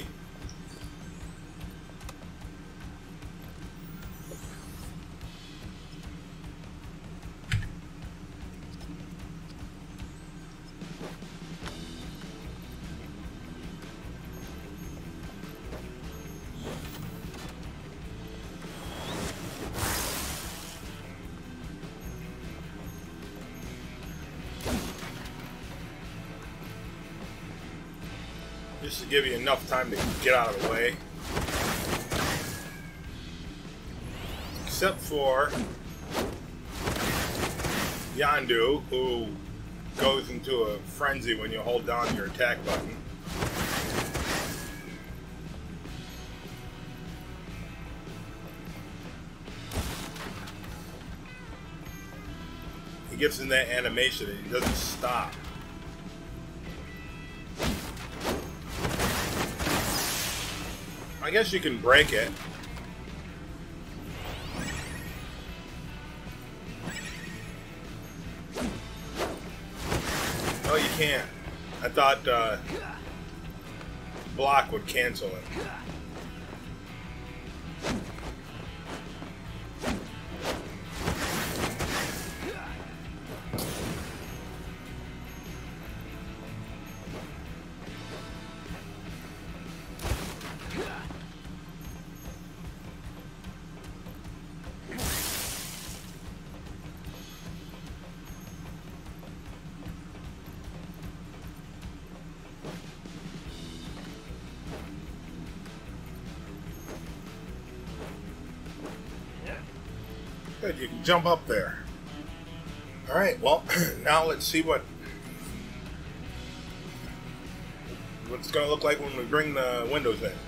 Just to give you enough time to get out of the way. Except for Yondu, who goes into a frenzy when you hold down your attack button. He gets in that animation and he doesn't stop. I guess you can break it. Oh, you can't. I thought block would cancel it. Good, you can jump up there. Alright, well, now let's see what it's going to look like when we bring the windows in.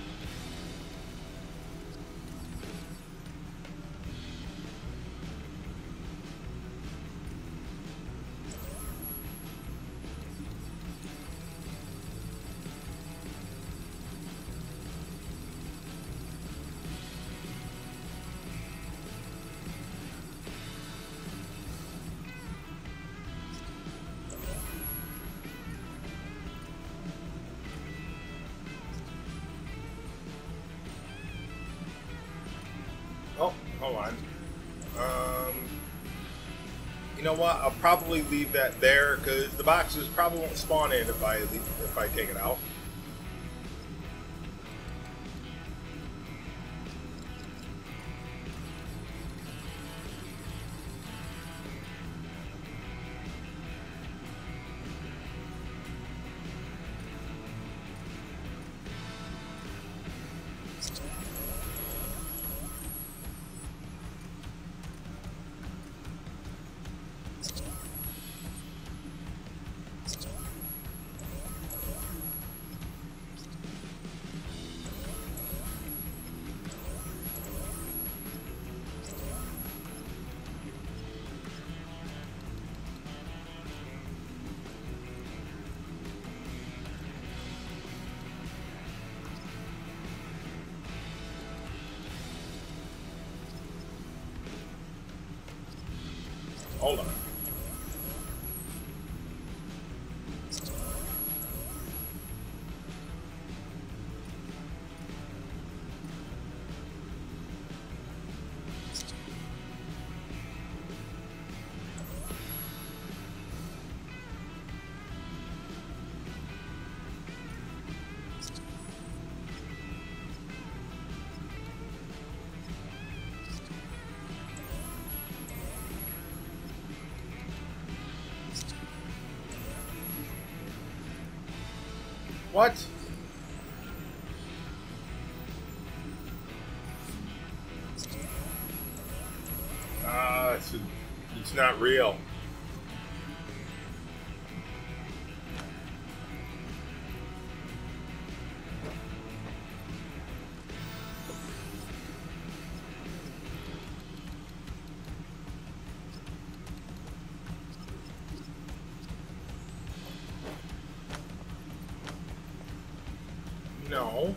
Oh, hold on. You know what? I'll probably leave that there because the boxes probably won't spawn in if I take it out. Hold on. What? It's not real. No.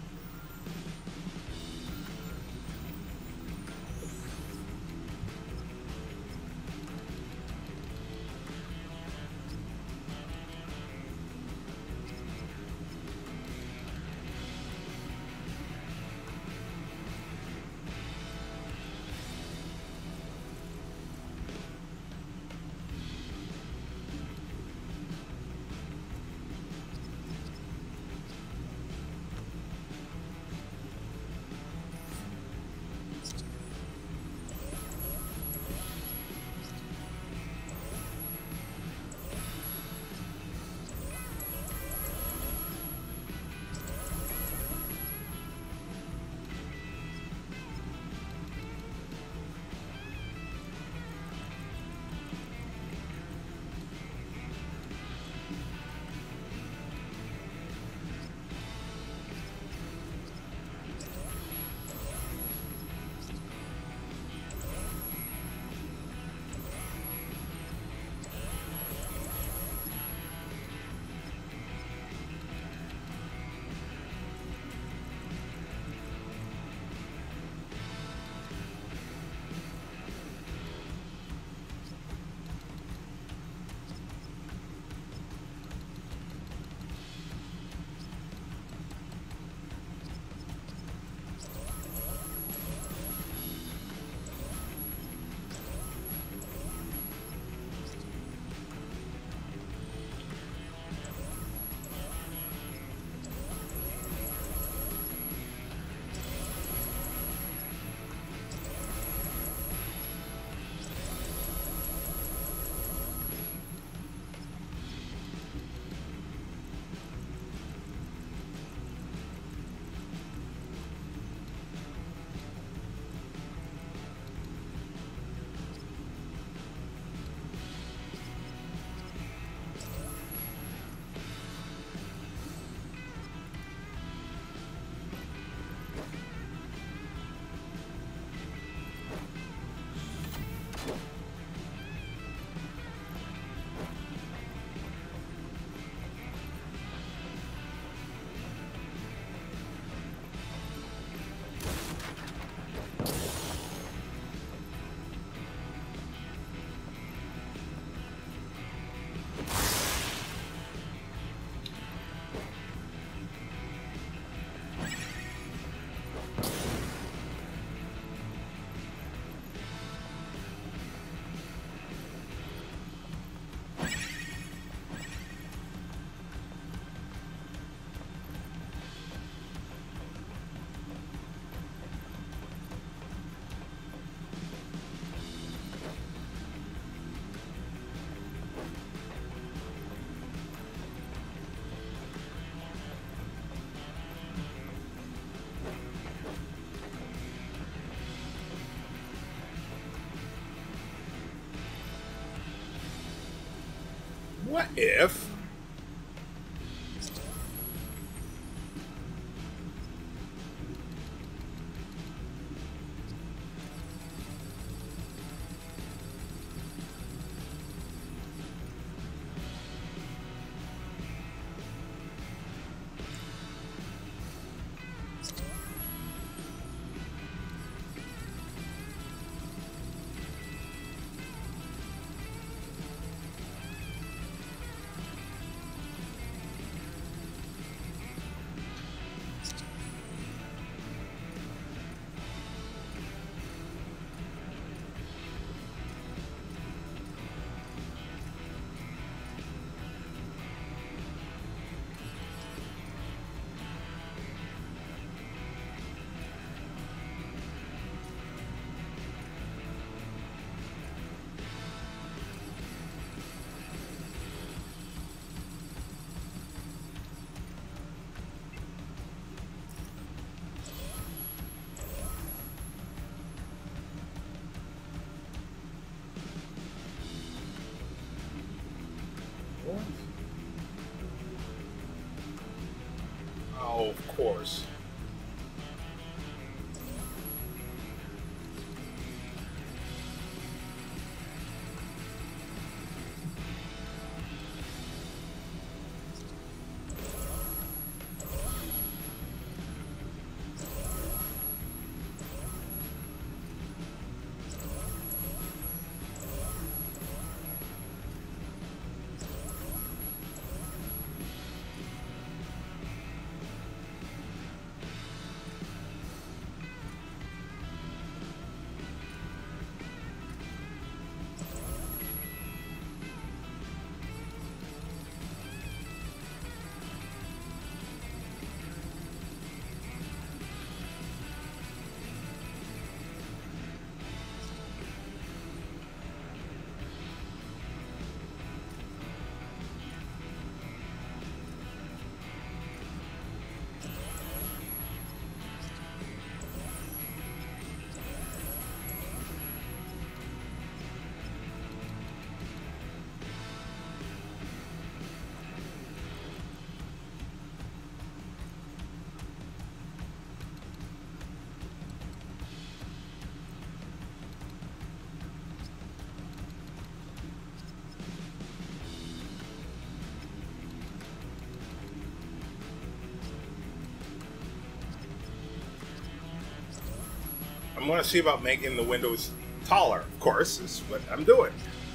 What if? course. I'm going to see about making the windows taller, of course, is what I'm doing.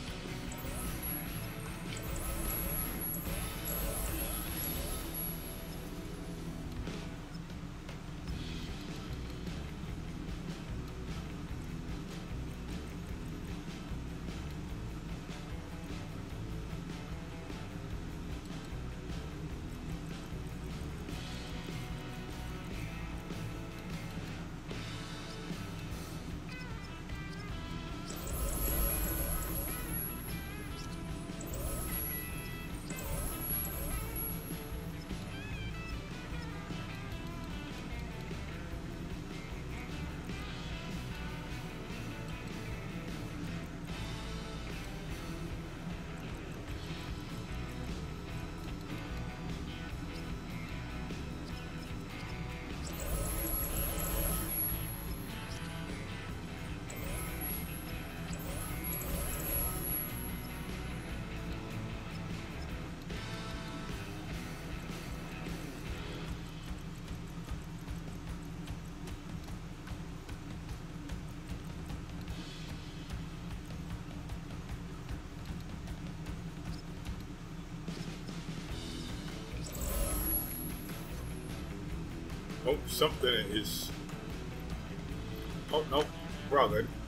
Oh, something is... Oh, no. We're all good.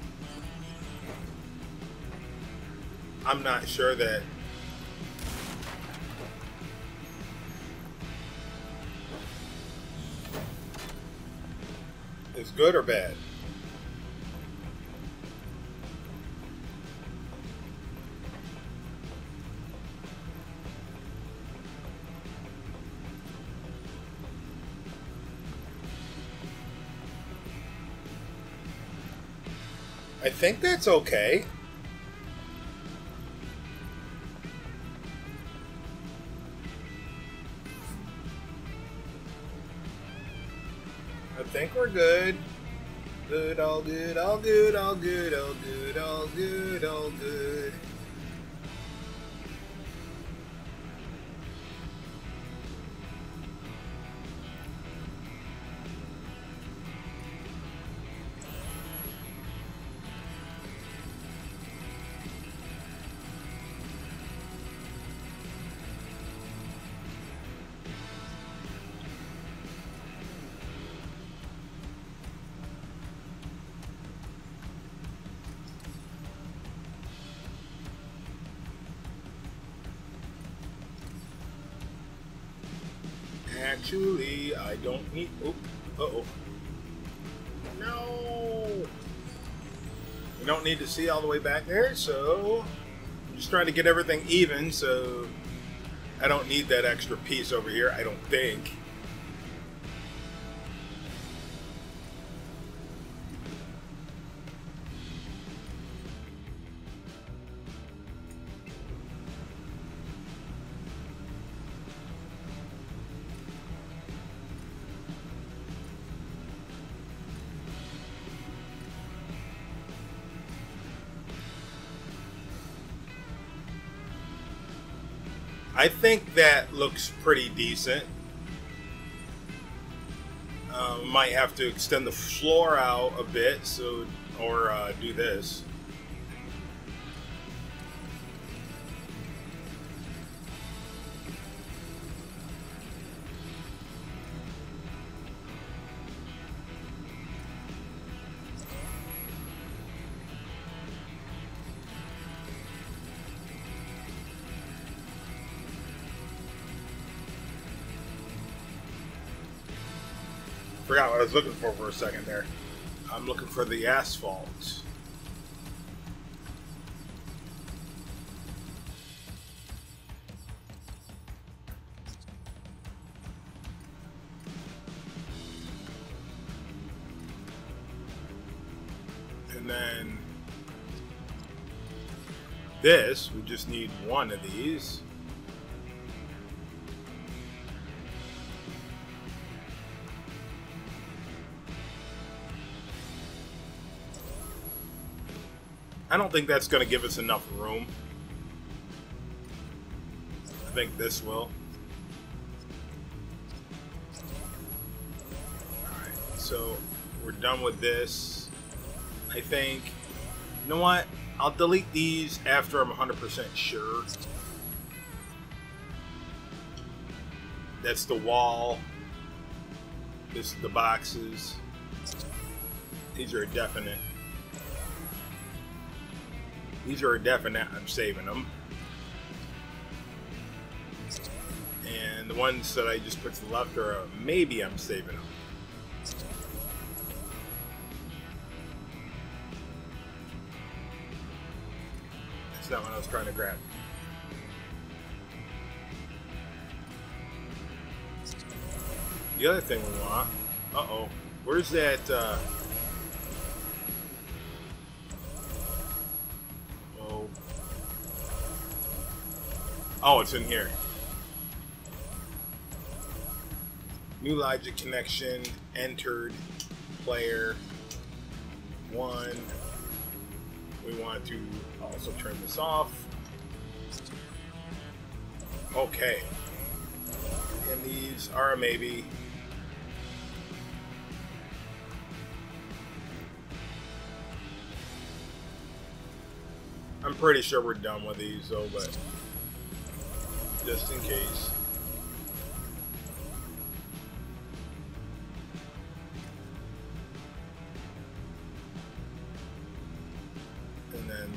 I'm not sure that... It's good or bad. I think that's okay. I think we're good. Good, all good, all good, all good, all good, all good, all good. Actually, I don't need... Oh, uh-oh. No! We don't need to see all the way back there, so... I'm just trying to get everything even, so... I don't need that extra piece over here, I don't think. I think that looks pretty decent. Might have to extend the floor out a bit, so or do this. Forgot what I was looking for a second there. I'm looking for the asphalt. And then this, we just need one of these. I don't think that's going to give us enough room. I think this will. Alright, so we're done with this. I think, you know what? I'll delete these after I'm 100% sure. That's the wall. This is the boxes. These are a definite. These are a definite, I'm saving them. And the ones that I just put to the left are maybe I'm saving them. That's not what I was trying to grab. The other thing we want, uh-oh, where's that, oh, it's in here. New logic connection entered. Player 1. We want to also turn this off. Okay. And these are a maybe. I'm pretty sure we're done with these though, but just in case. And then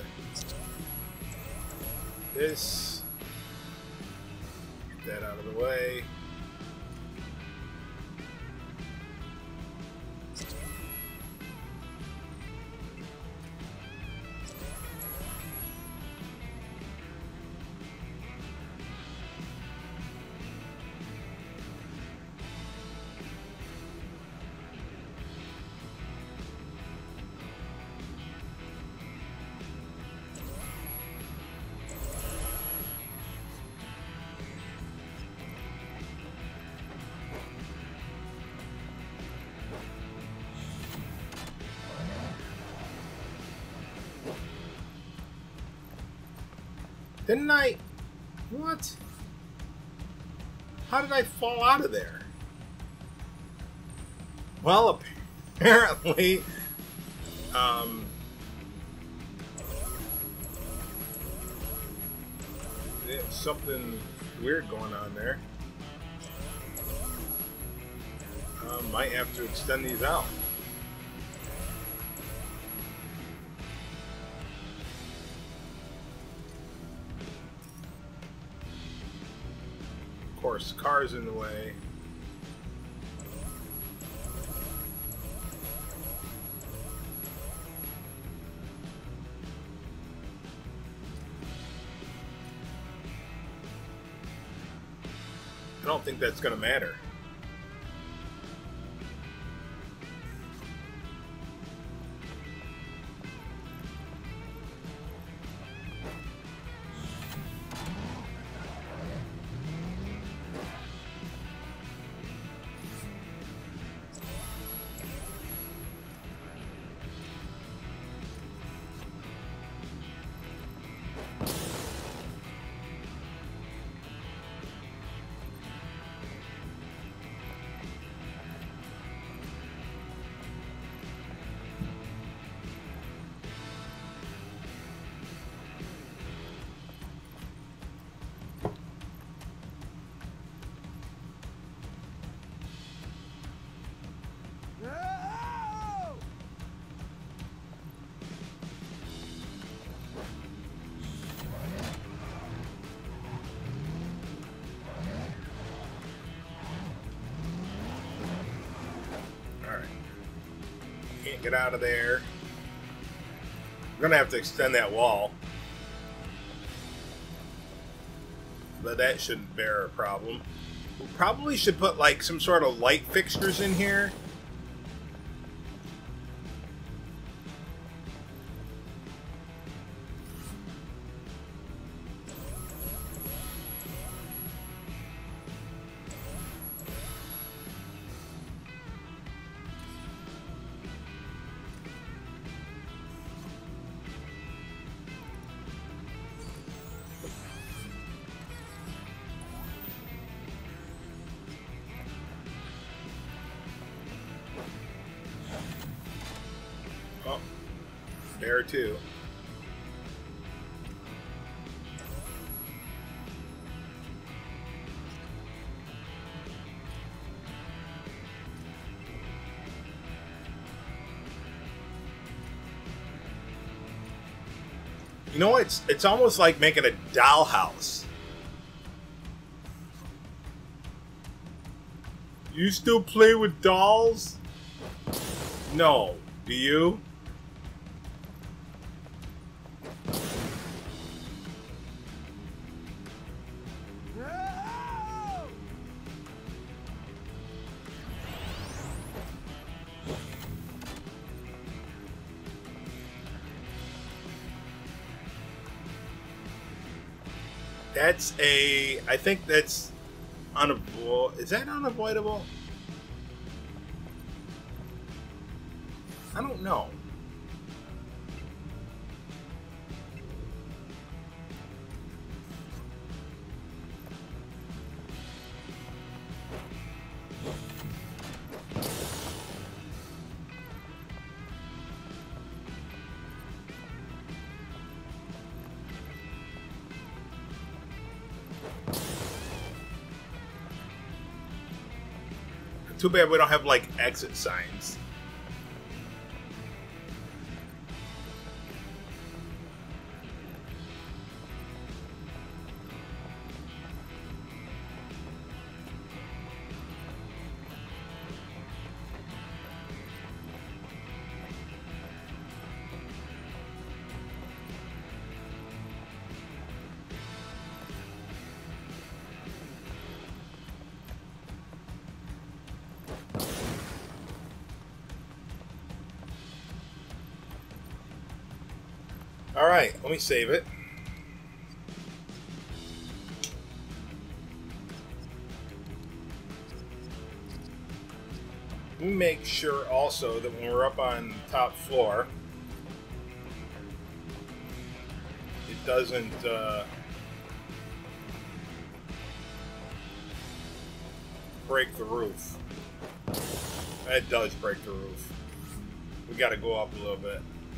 this. Get that out of the way. Didn't I? What? How did I fall out of there? Well, apparently, there's something weird going on there. Might have to extend these out. Of course, cars in the way. I don't think that's going to matter. Can't get out of there. We're gonna have to extend that wall. But that shouldn't bear a problem. We probably should put like some sort of light fixtures in here. Oh, there too. You know, it's almost like making a dollhouse. You still play with dolls? No. Do you? That's a... I think that's unavoidable. Is that unavoidable? I don't know. Too bad we don't have, like, exit signs. Alright, let me save it. Let me make sure also that when we're up on the top floor, it doesn't break the roof. It does break the roof. We gotta go up a little bit.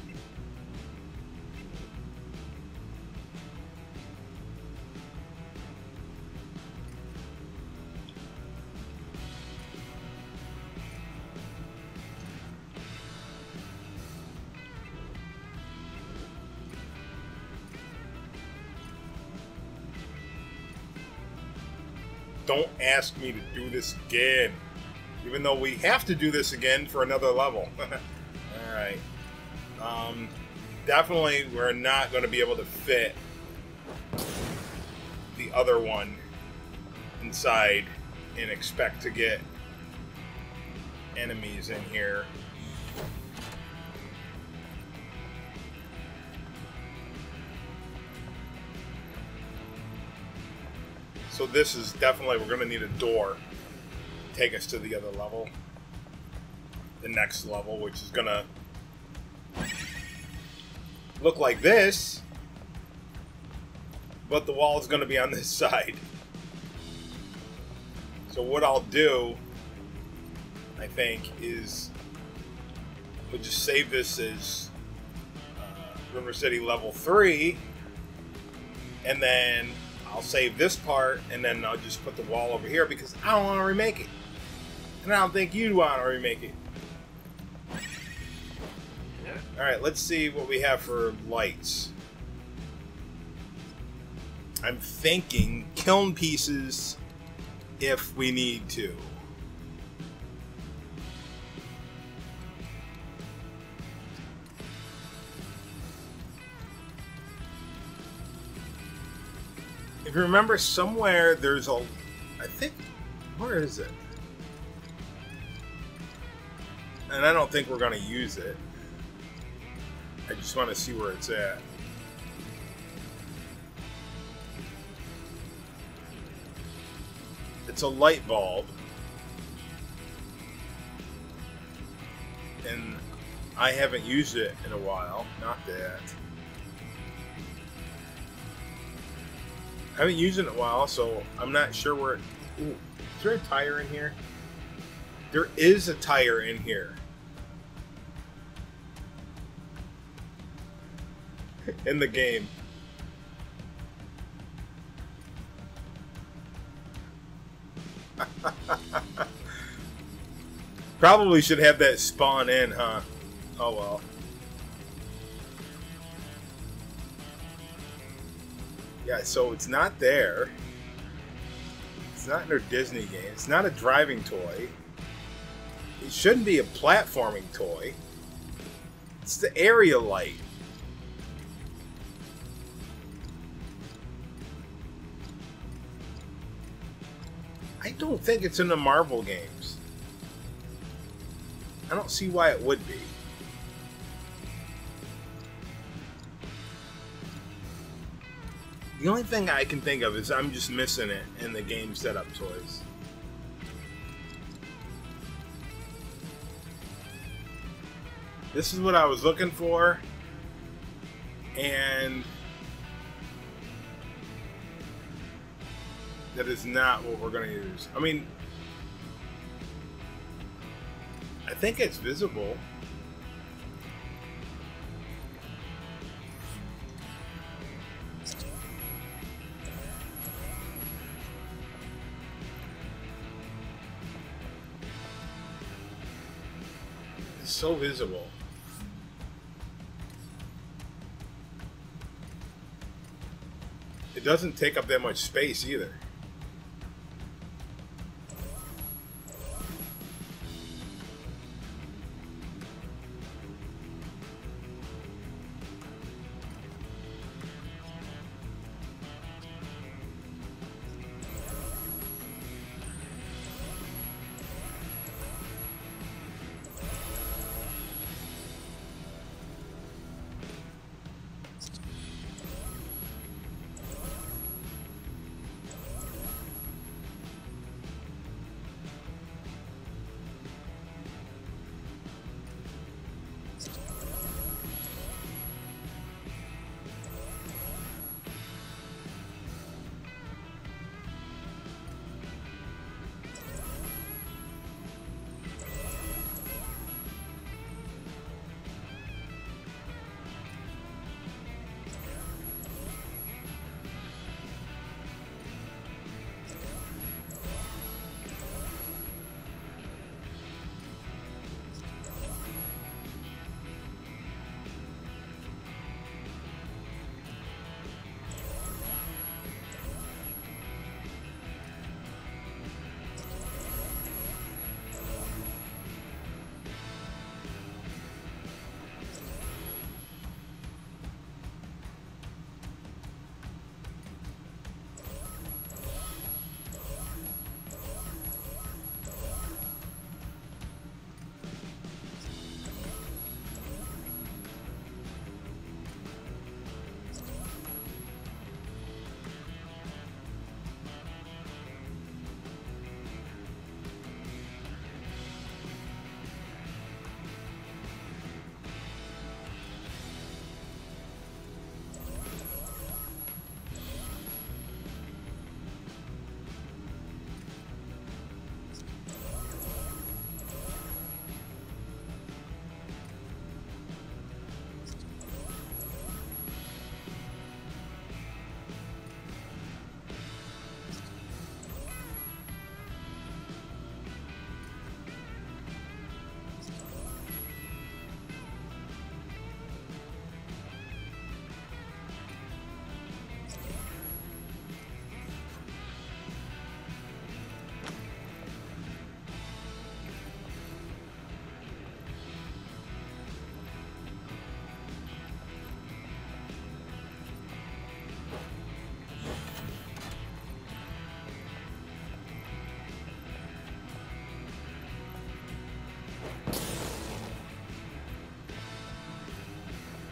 Don't ask me to do this again. Even though we have to do this again for another level. Alright. Definitely we're not going to be able to fit the other one inside and expect to get enemies in here. So this is definitely, we're going to need a door to take us to the other level. The next level, which is going to look like this. But the wall is going to be on this side. So what I'll do, I think, is we'll just save this as River City Level 3. And then I'll save this part, and then I'll just put the wall over here because I don't want to remake it. And I don't think you want to remake it. Alright, let's see what we have for lights. I'm thinking kiln pieces if we need to. If you remember, somewhere there's a... I think... Where is it? And I don't think we're going to use it. I just want to see where it's at. It's a light bulb. And I haven't used it in a while. Not that. I haven't used it in a while, so I'm not sure where... Ooh, is there a tire in here? There is a tire in here. In the game. Probably should have that spawn in, huh? Oh well. Yeah, so it's not there. It's not in their Disney game. It's not a driving toy. It shouldn't be a platforming toy. It's the area light. I don't think it's in the Marvel games. I don't see why it would be. The only thing I can think of is I'm just missing it in the game setup toys. This is what I was looking for, and that is not what we're going to use. I mean, I think it's visible. It's so visible. It doesn't take up that much space either.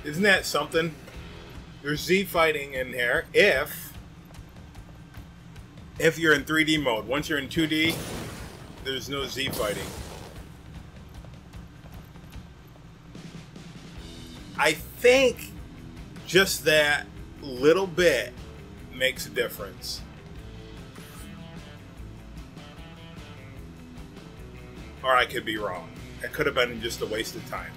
Isn't that something? There's Z fighting in here if you're in 3D mode. Once you're in 2D, there's no Z fighting. I think just that little bit makes a difference. Or I could be wrong. It could have been just a waste of time.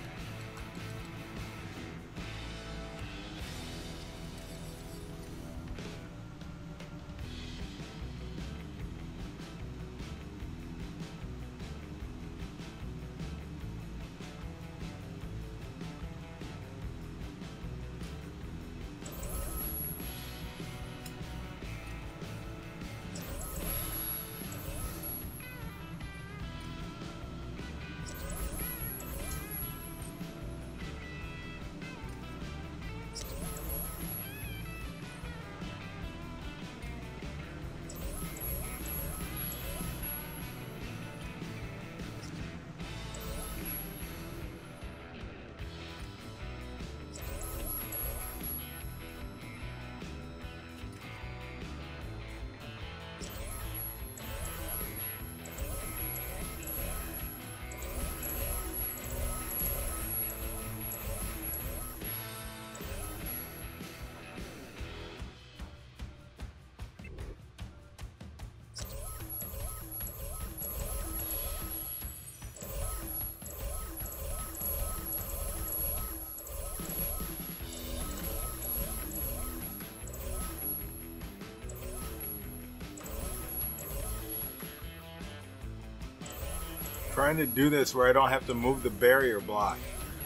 Trying to do this where I don't have to move the barrier block.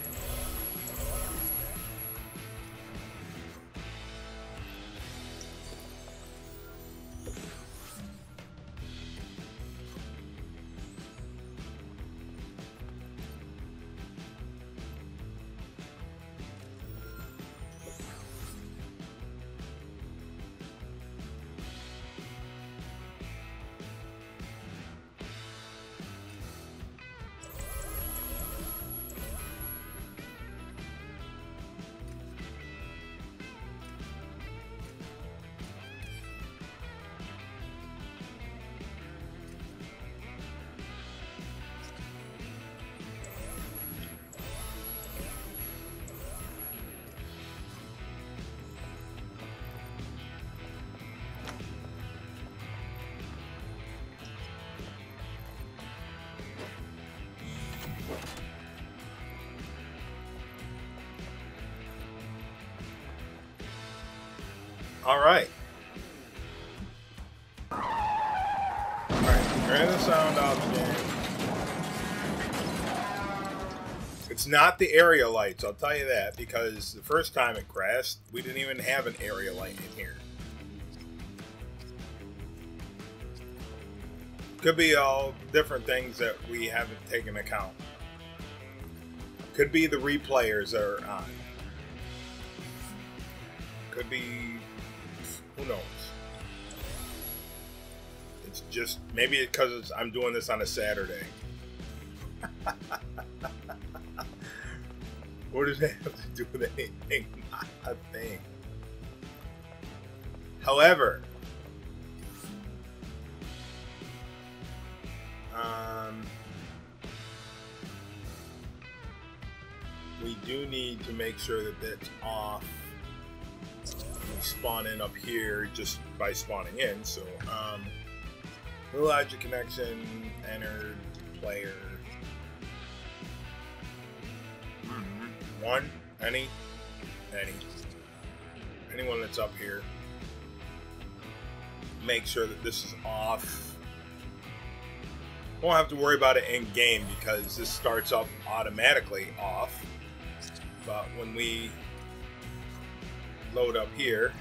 All right. Turn the sound off again. It's not the area lights, I'll tell you that, because the first time it crashed, we didn't even have an area light in here. Could be all different things that we haven't taken account. Could be the replayers that are on. Could be, who knows? It's just, maybe it's because I'm doing this on a Saturday. What does that have to do with anything? Not a thing. However, we do need to make sure that that's off. We spawn in up here just by spawning in. So, no logic connection, entered, player. One, anyone that's up here. Make sure that this is off. Won't have to worry about it in game because this starts up automatically off. But when we load up here,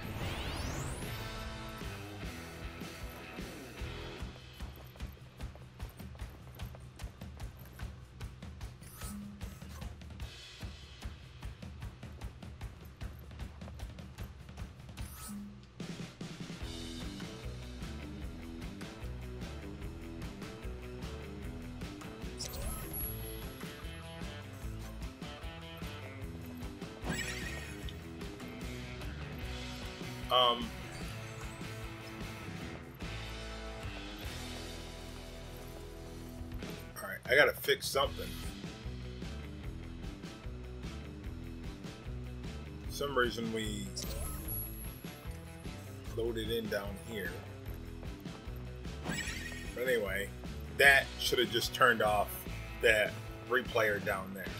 Um, all right, I gotta fix something. For some reason we loaded in down here. But anyway, that should have just turned off that replayer down there.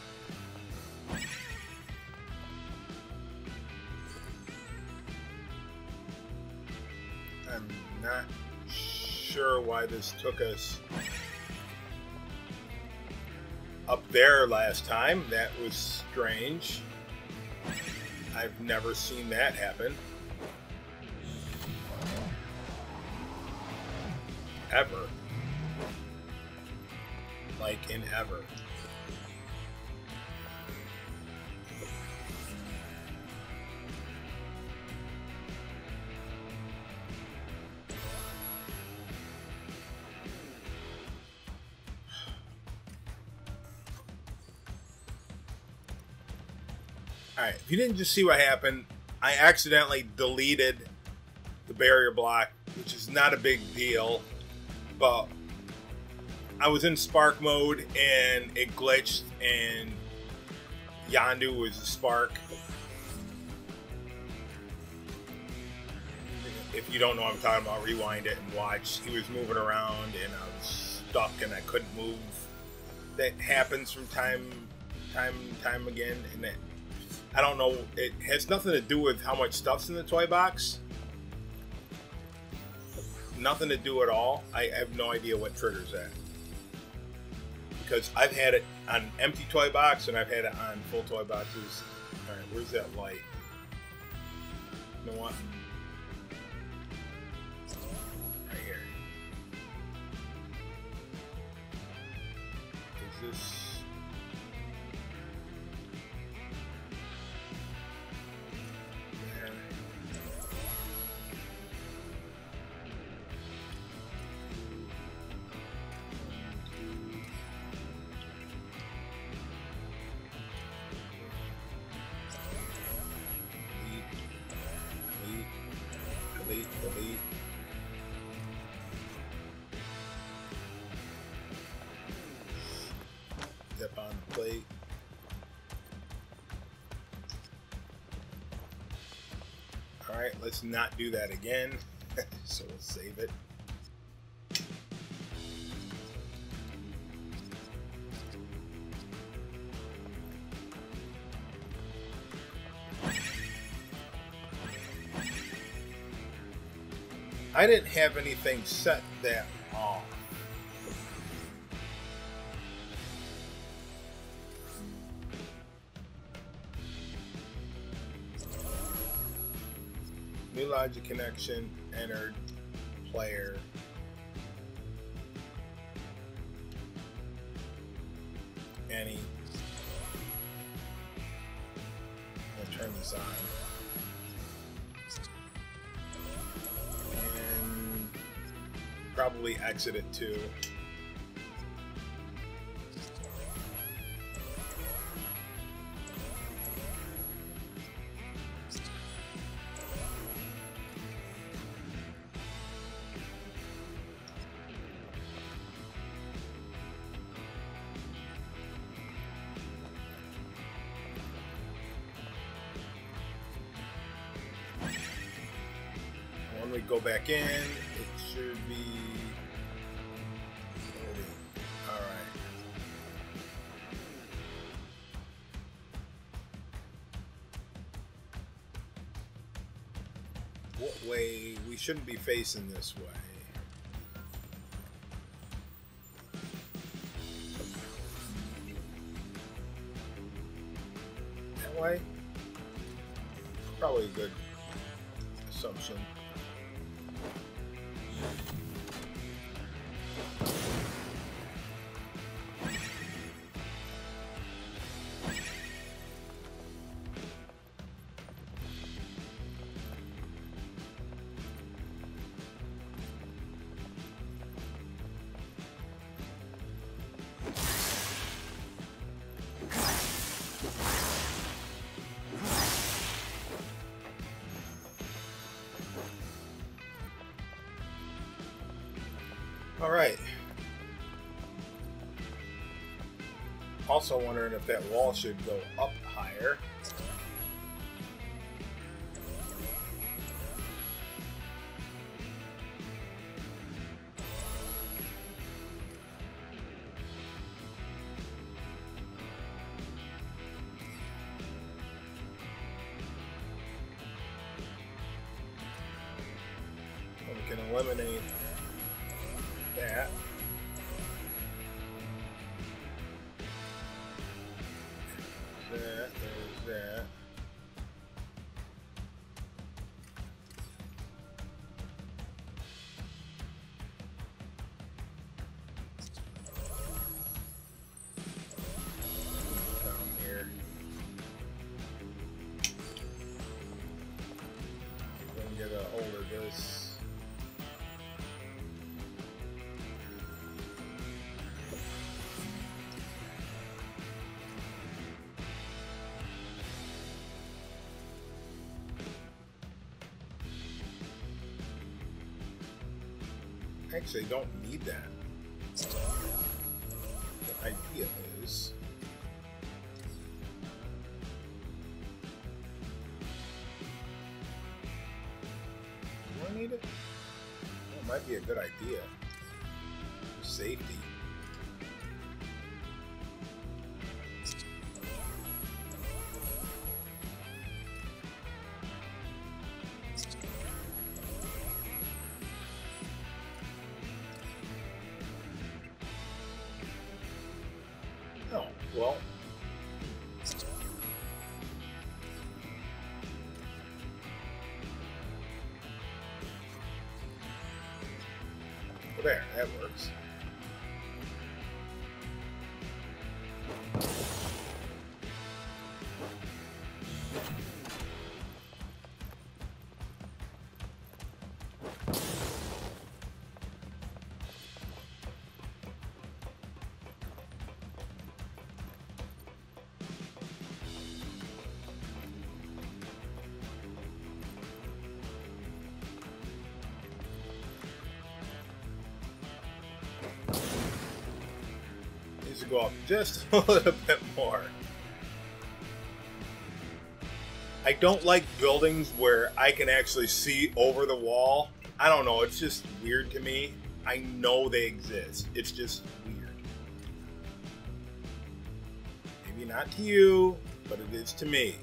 I'm not sure why this took us up there last time. That was strange. I've never seen that happen. Ever. Like in ever. Alright, if you didn't just see what happened, I accidentally deleted the barrier block, which is not a big deal, but I was in spark mode and it glitched and Yondu was a spark. If you don't know what I'm talking about, rewind it and watch. He was moving around and I was stuck and I couldn't move. That happens from time again, and that, I don't know, it has nothing to do with how much stuff's in the toy box. Nothing to do at all. I have no idea what triggers that. Because I've had it on empty toy box and I've had it on full toy boxes. Alright, where's that light? You know what? Right here. Is this... Delete. Step on the plate. Alright, let's not do that again. So we'll save it. I didn't have anything set that off. New logic connection entered, player. Any. I'm gonna turn this on. Probably exit it too. When we go back in, it should be what way? We shouldn't be facing this way. That way? Probably a good assumption. All right. Also wondering if that wall should go up higher. We can eliminate that. There's that. Down here. Then get a hold of this. Actually, I don't need that. The idea is do I need it? Well, it might be a good idea. For safety. Oh, well. Well, there, that works. Needs to go up just a little bit more. I don't like buildings where I can actually see over the wall. I don't know, it's just weird to me. I know they exist. It's just weird. Maybe not to you, but it is to me.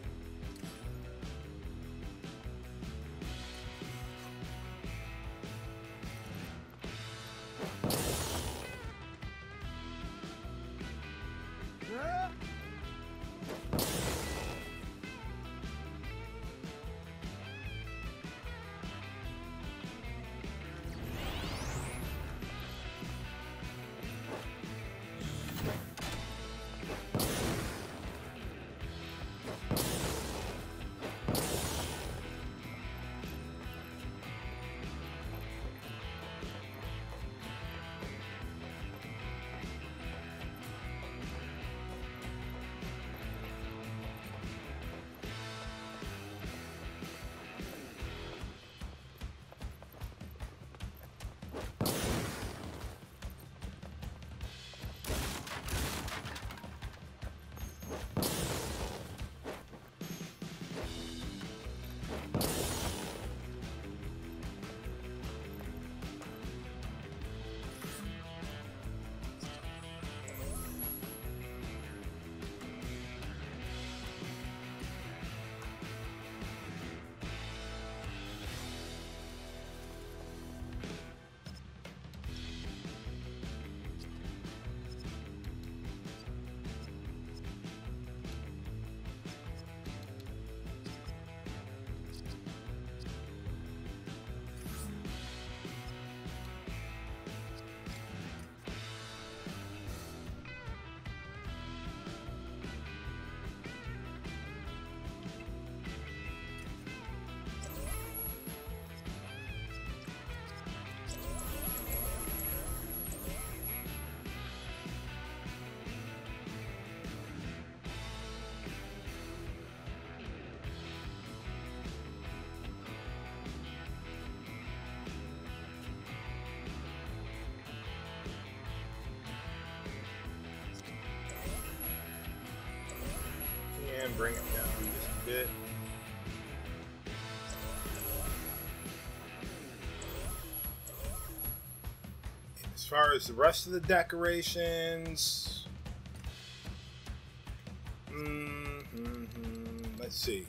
bring it down just a bit. And as far as the rest of the decorations, let's see.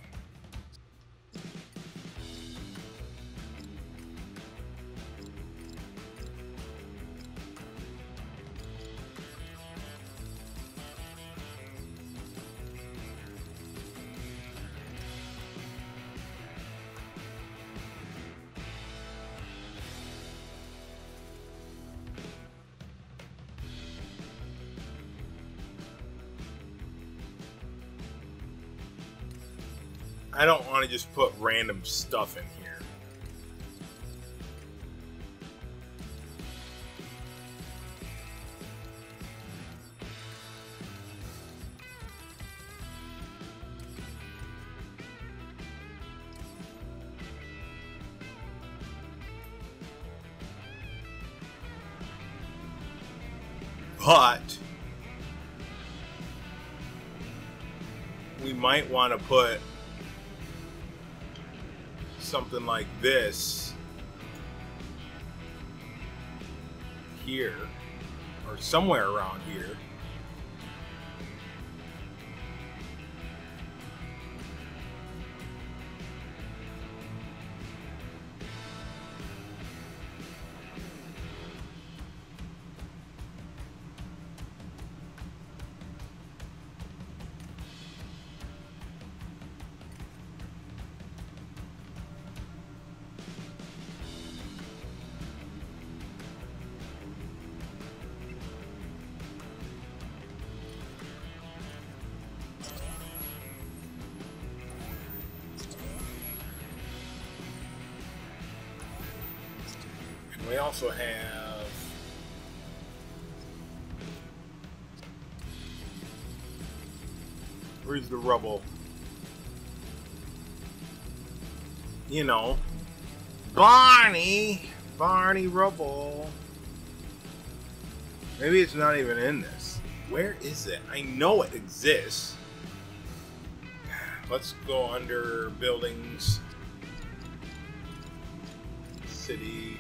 I don't want to just put random stuff in here. But we might want to put something like this here or somewhere around here. We also have where's the rubble? You know, Barney Rubble. Maybe it's not even in this. Where is it? I know it exists. Let's go under buildings, city.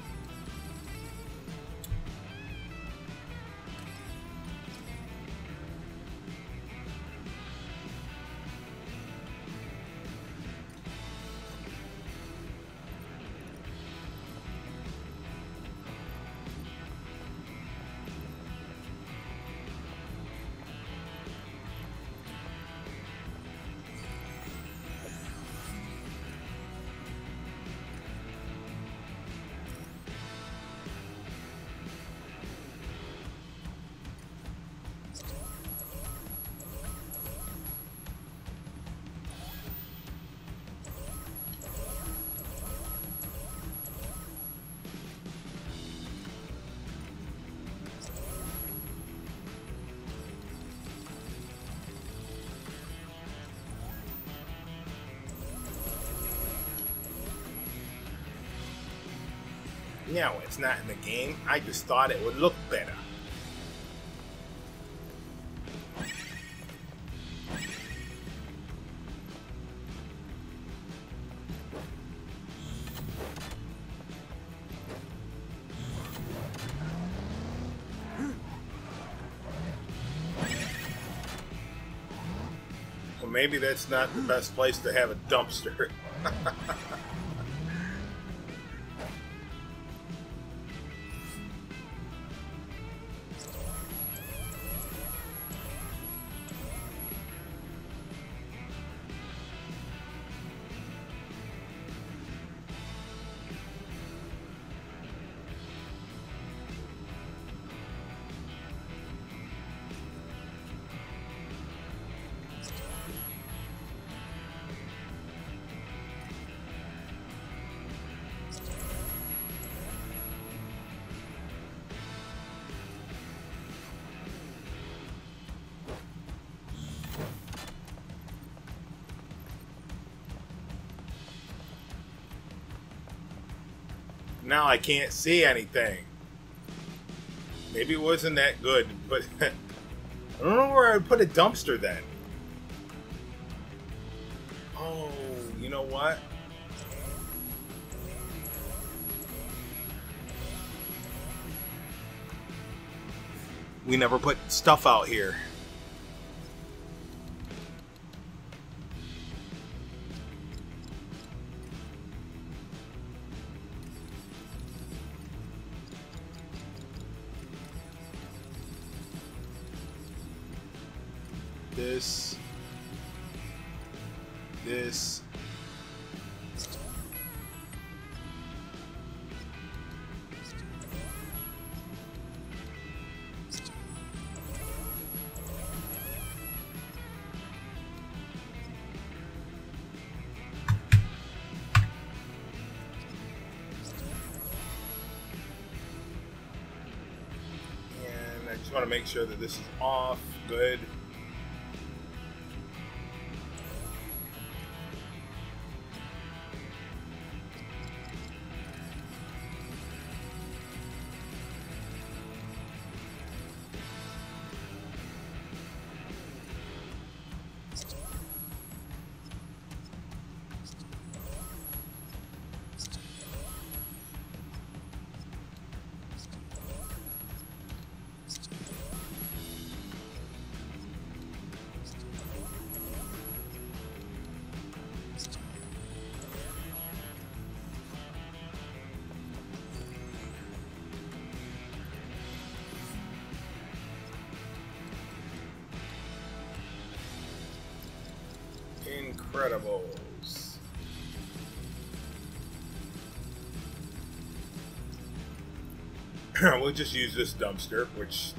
No, it's not in the game. I just thought it would look better. Well, maybe that's not the best place to have a dumpster. Now I can't see anything. Maybe it wasn't that good, but I don't know where I'd put a dumpster then. Oh, you know what? We never put stuff out here. This. And I just want to make sure that this is off. Good. Incredibles. We'll just use this dumpster, which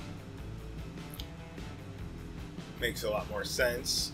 makes a lot more sense.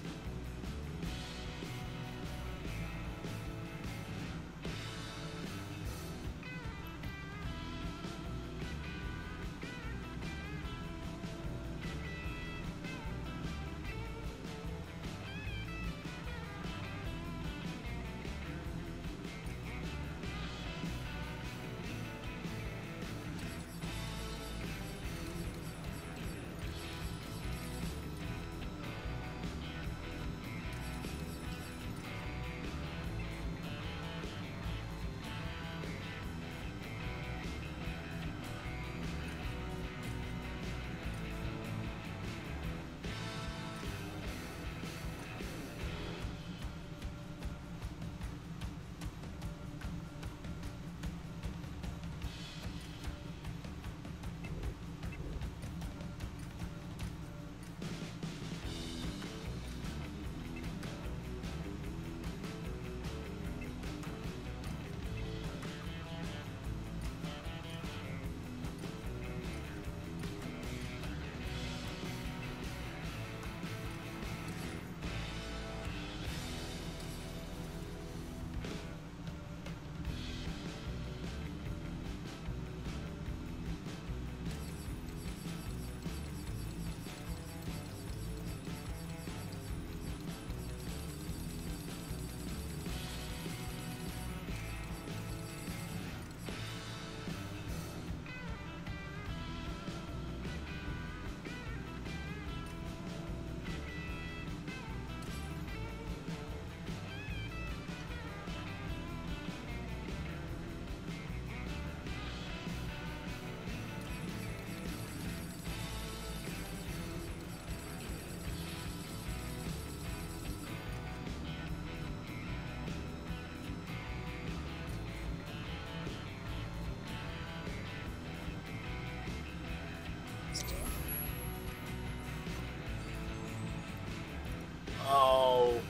Oh,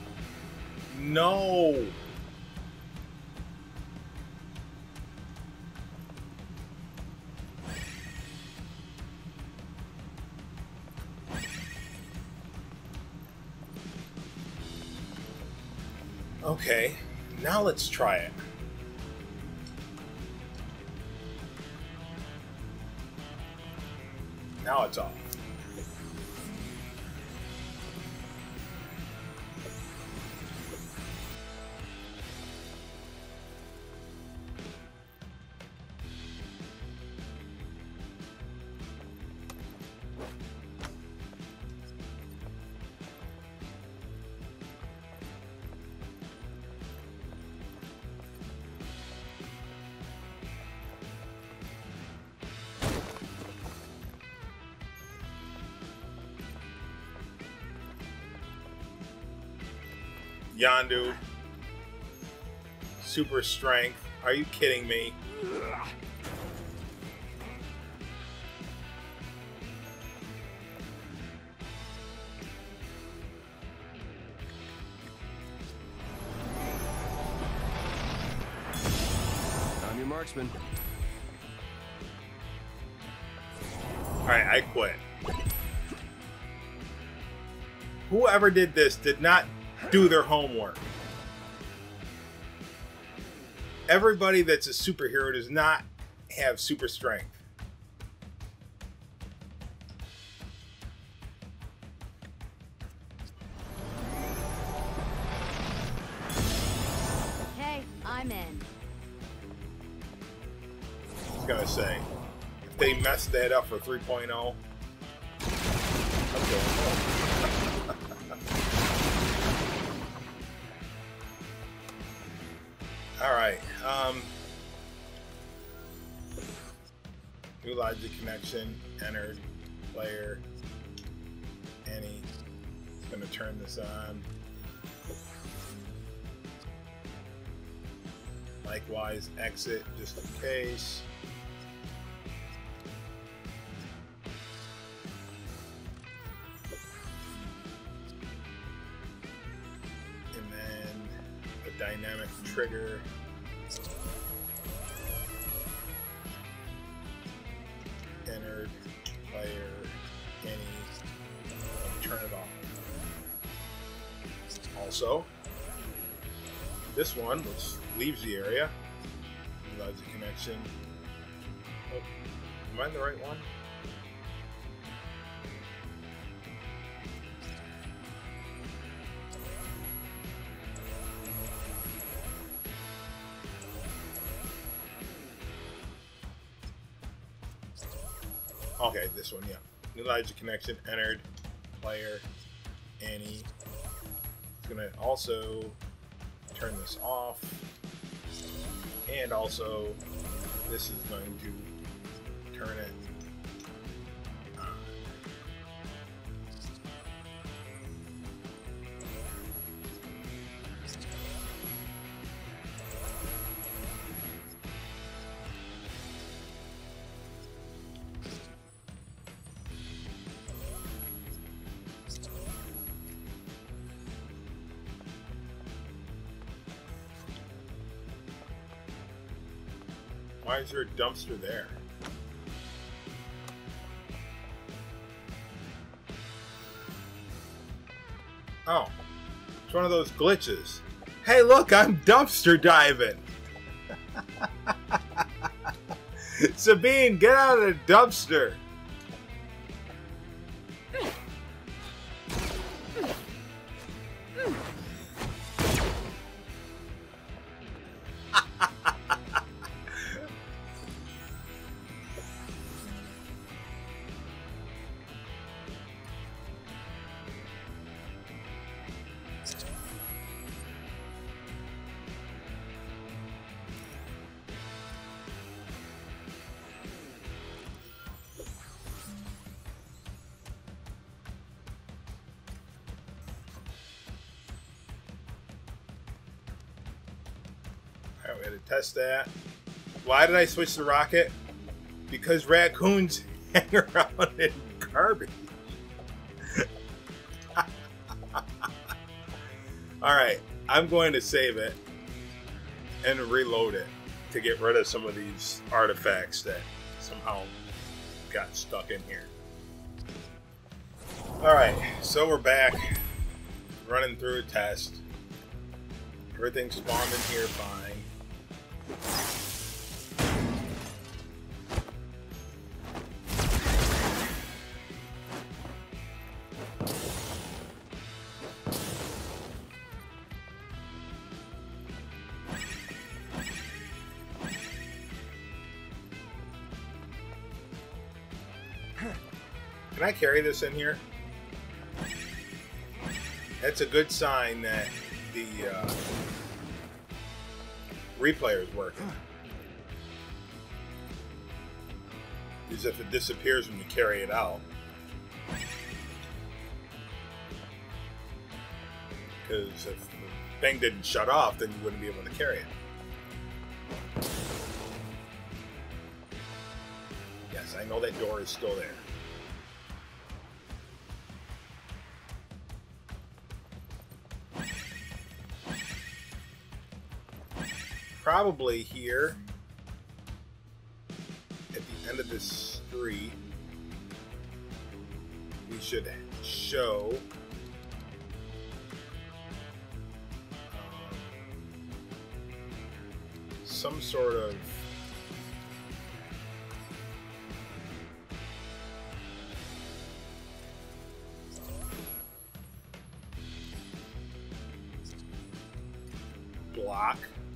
no. Okay, now let's try it. Now it's off. Yondu. Super strength. Are you kidding me? I'm your marksman. Alright, I quit. Whoever did this did not do their homework. Everybody that's a superhero does not have super strength. Okay, I'm in. I was gonna say, if they messed that up for 3.0, all right. New logic connection entered. Player. Any. Gonna turn this on. Likewise, exit just in case. And then a dynamic trigger. Entered, player, any, and turn it off. Also, this one, which leaves the area, allows the connection. Oh, am I in the right one? Okay, this one, yeah. New logic connection entered, player, any. It's gonna also turn this off, and also this is going to turn it on. Why is there a dumpster there? Oh, it's one of those glitches. Hey, look, I'm dumpster diving. Sabine, get out of the dumpster. Alright, we had to test that. Why did I switch the rocket? Because raccoons hang around in garbage. Alright, I'm going to save it and reload it to get rid of some of these artifacts that somehow got stuck in here. Alright, so we're back running through a test. Everything spawned in here fine. Can I carry this in here? That's a good sign that the replayer is working. Because if it disappears when you carry it out. Because if thing didn't shut off, then you wouldn't be able to carry it. Yes, I know that door is still there. Probably here at the end of this street we should show some sort of block.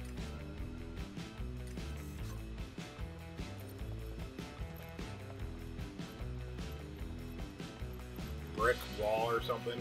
Brick wall or something.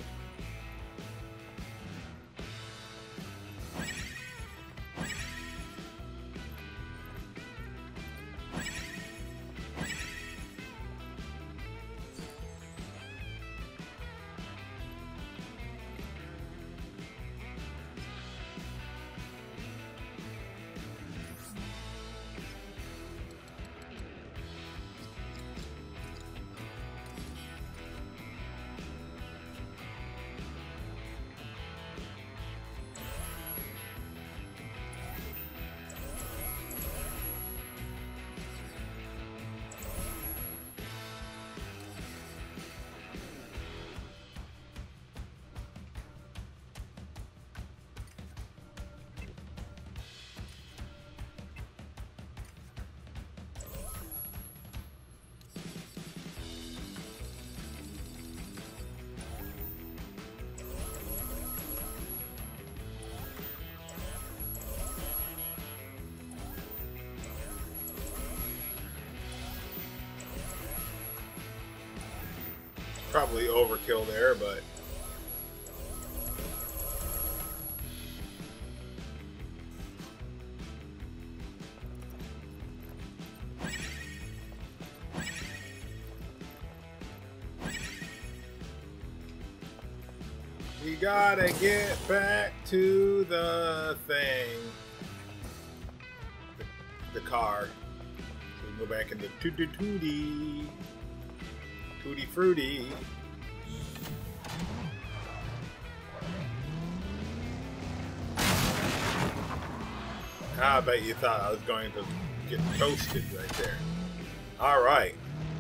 Probably overkill there, but we gotta get back to the thing. The car. So we can go back into Tutti Frutti. I bet you thought I was going to get toasted right there. All right.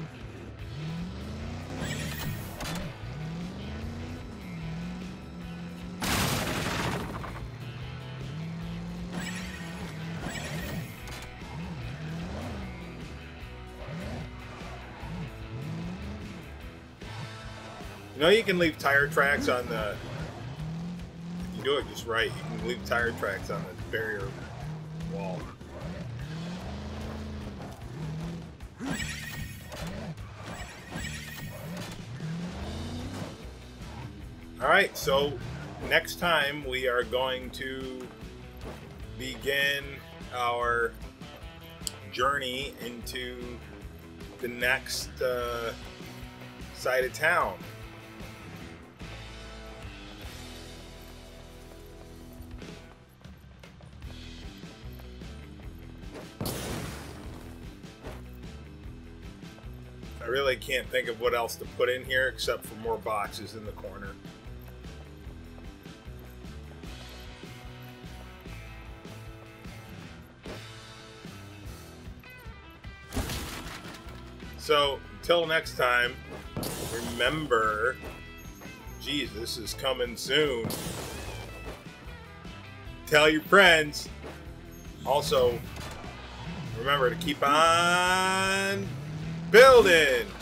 You know, you can leave tire tracks on the, if you do it just right, you can leave tire tracks on the barrier wall. Alright, so next time we are going to begin our journey into the next side of town. I really can't think of what else to put in here except for more boxes in the corner. So, until next time, remember, Jesus is coming soon. Tell your friends. Also, remember to keep on building.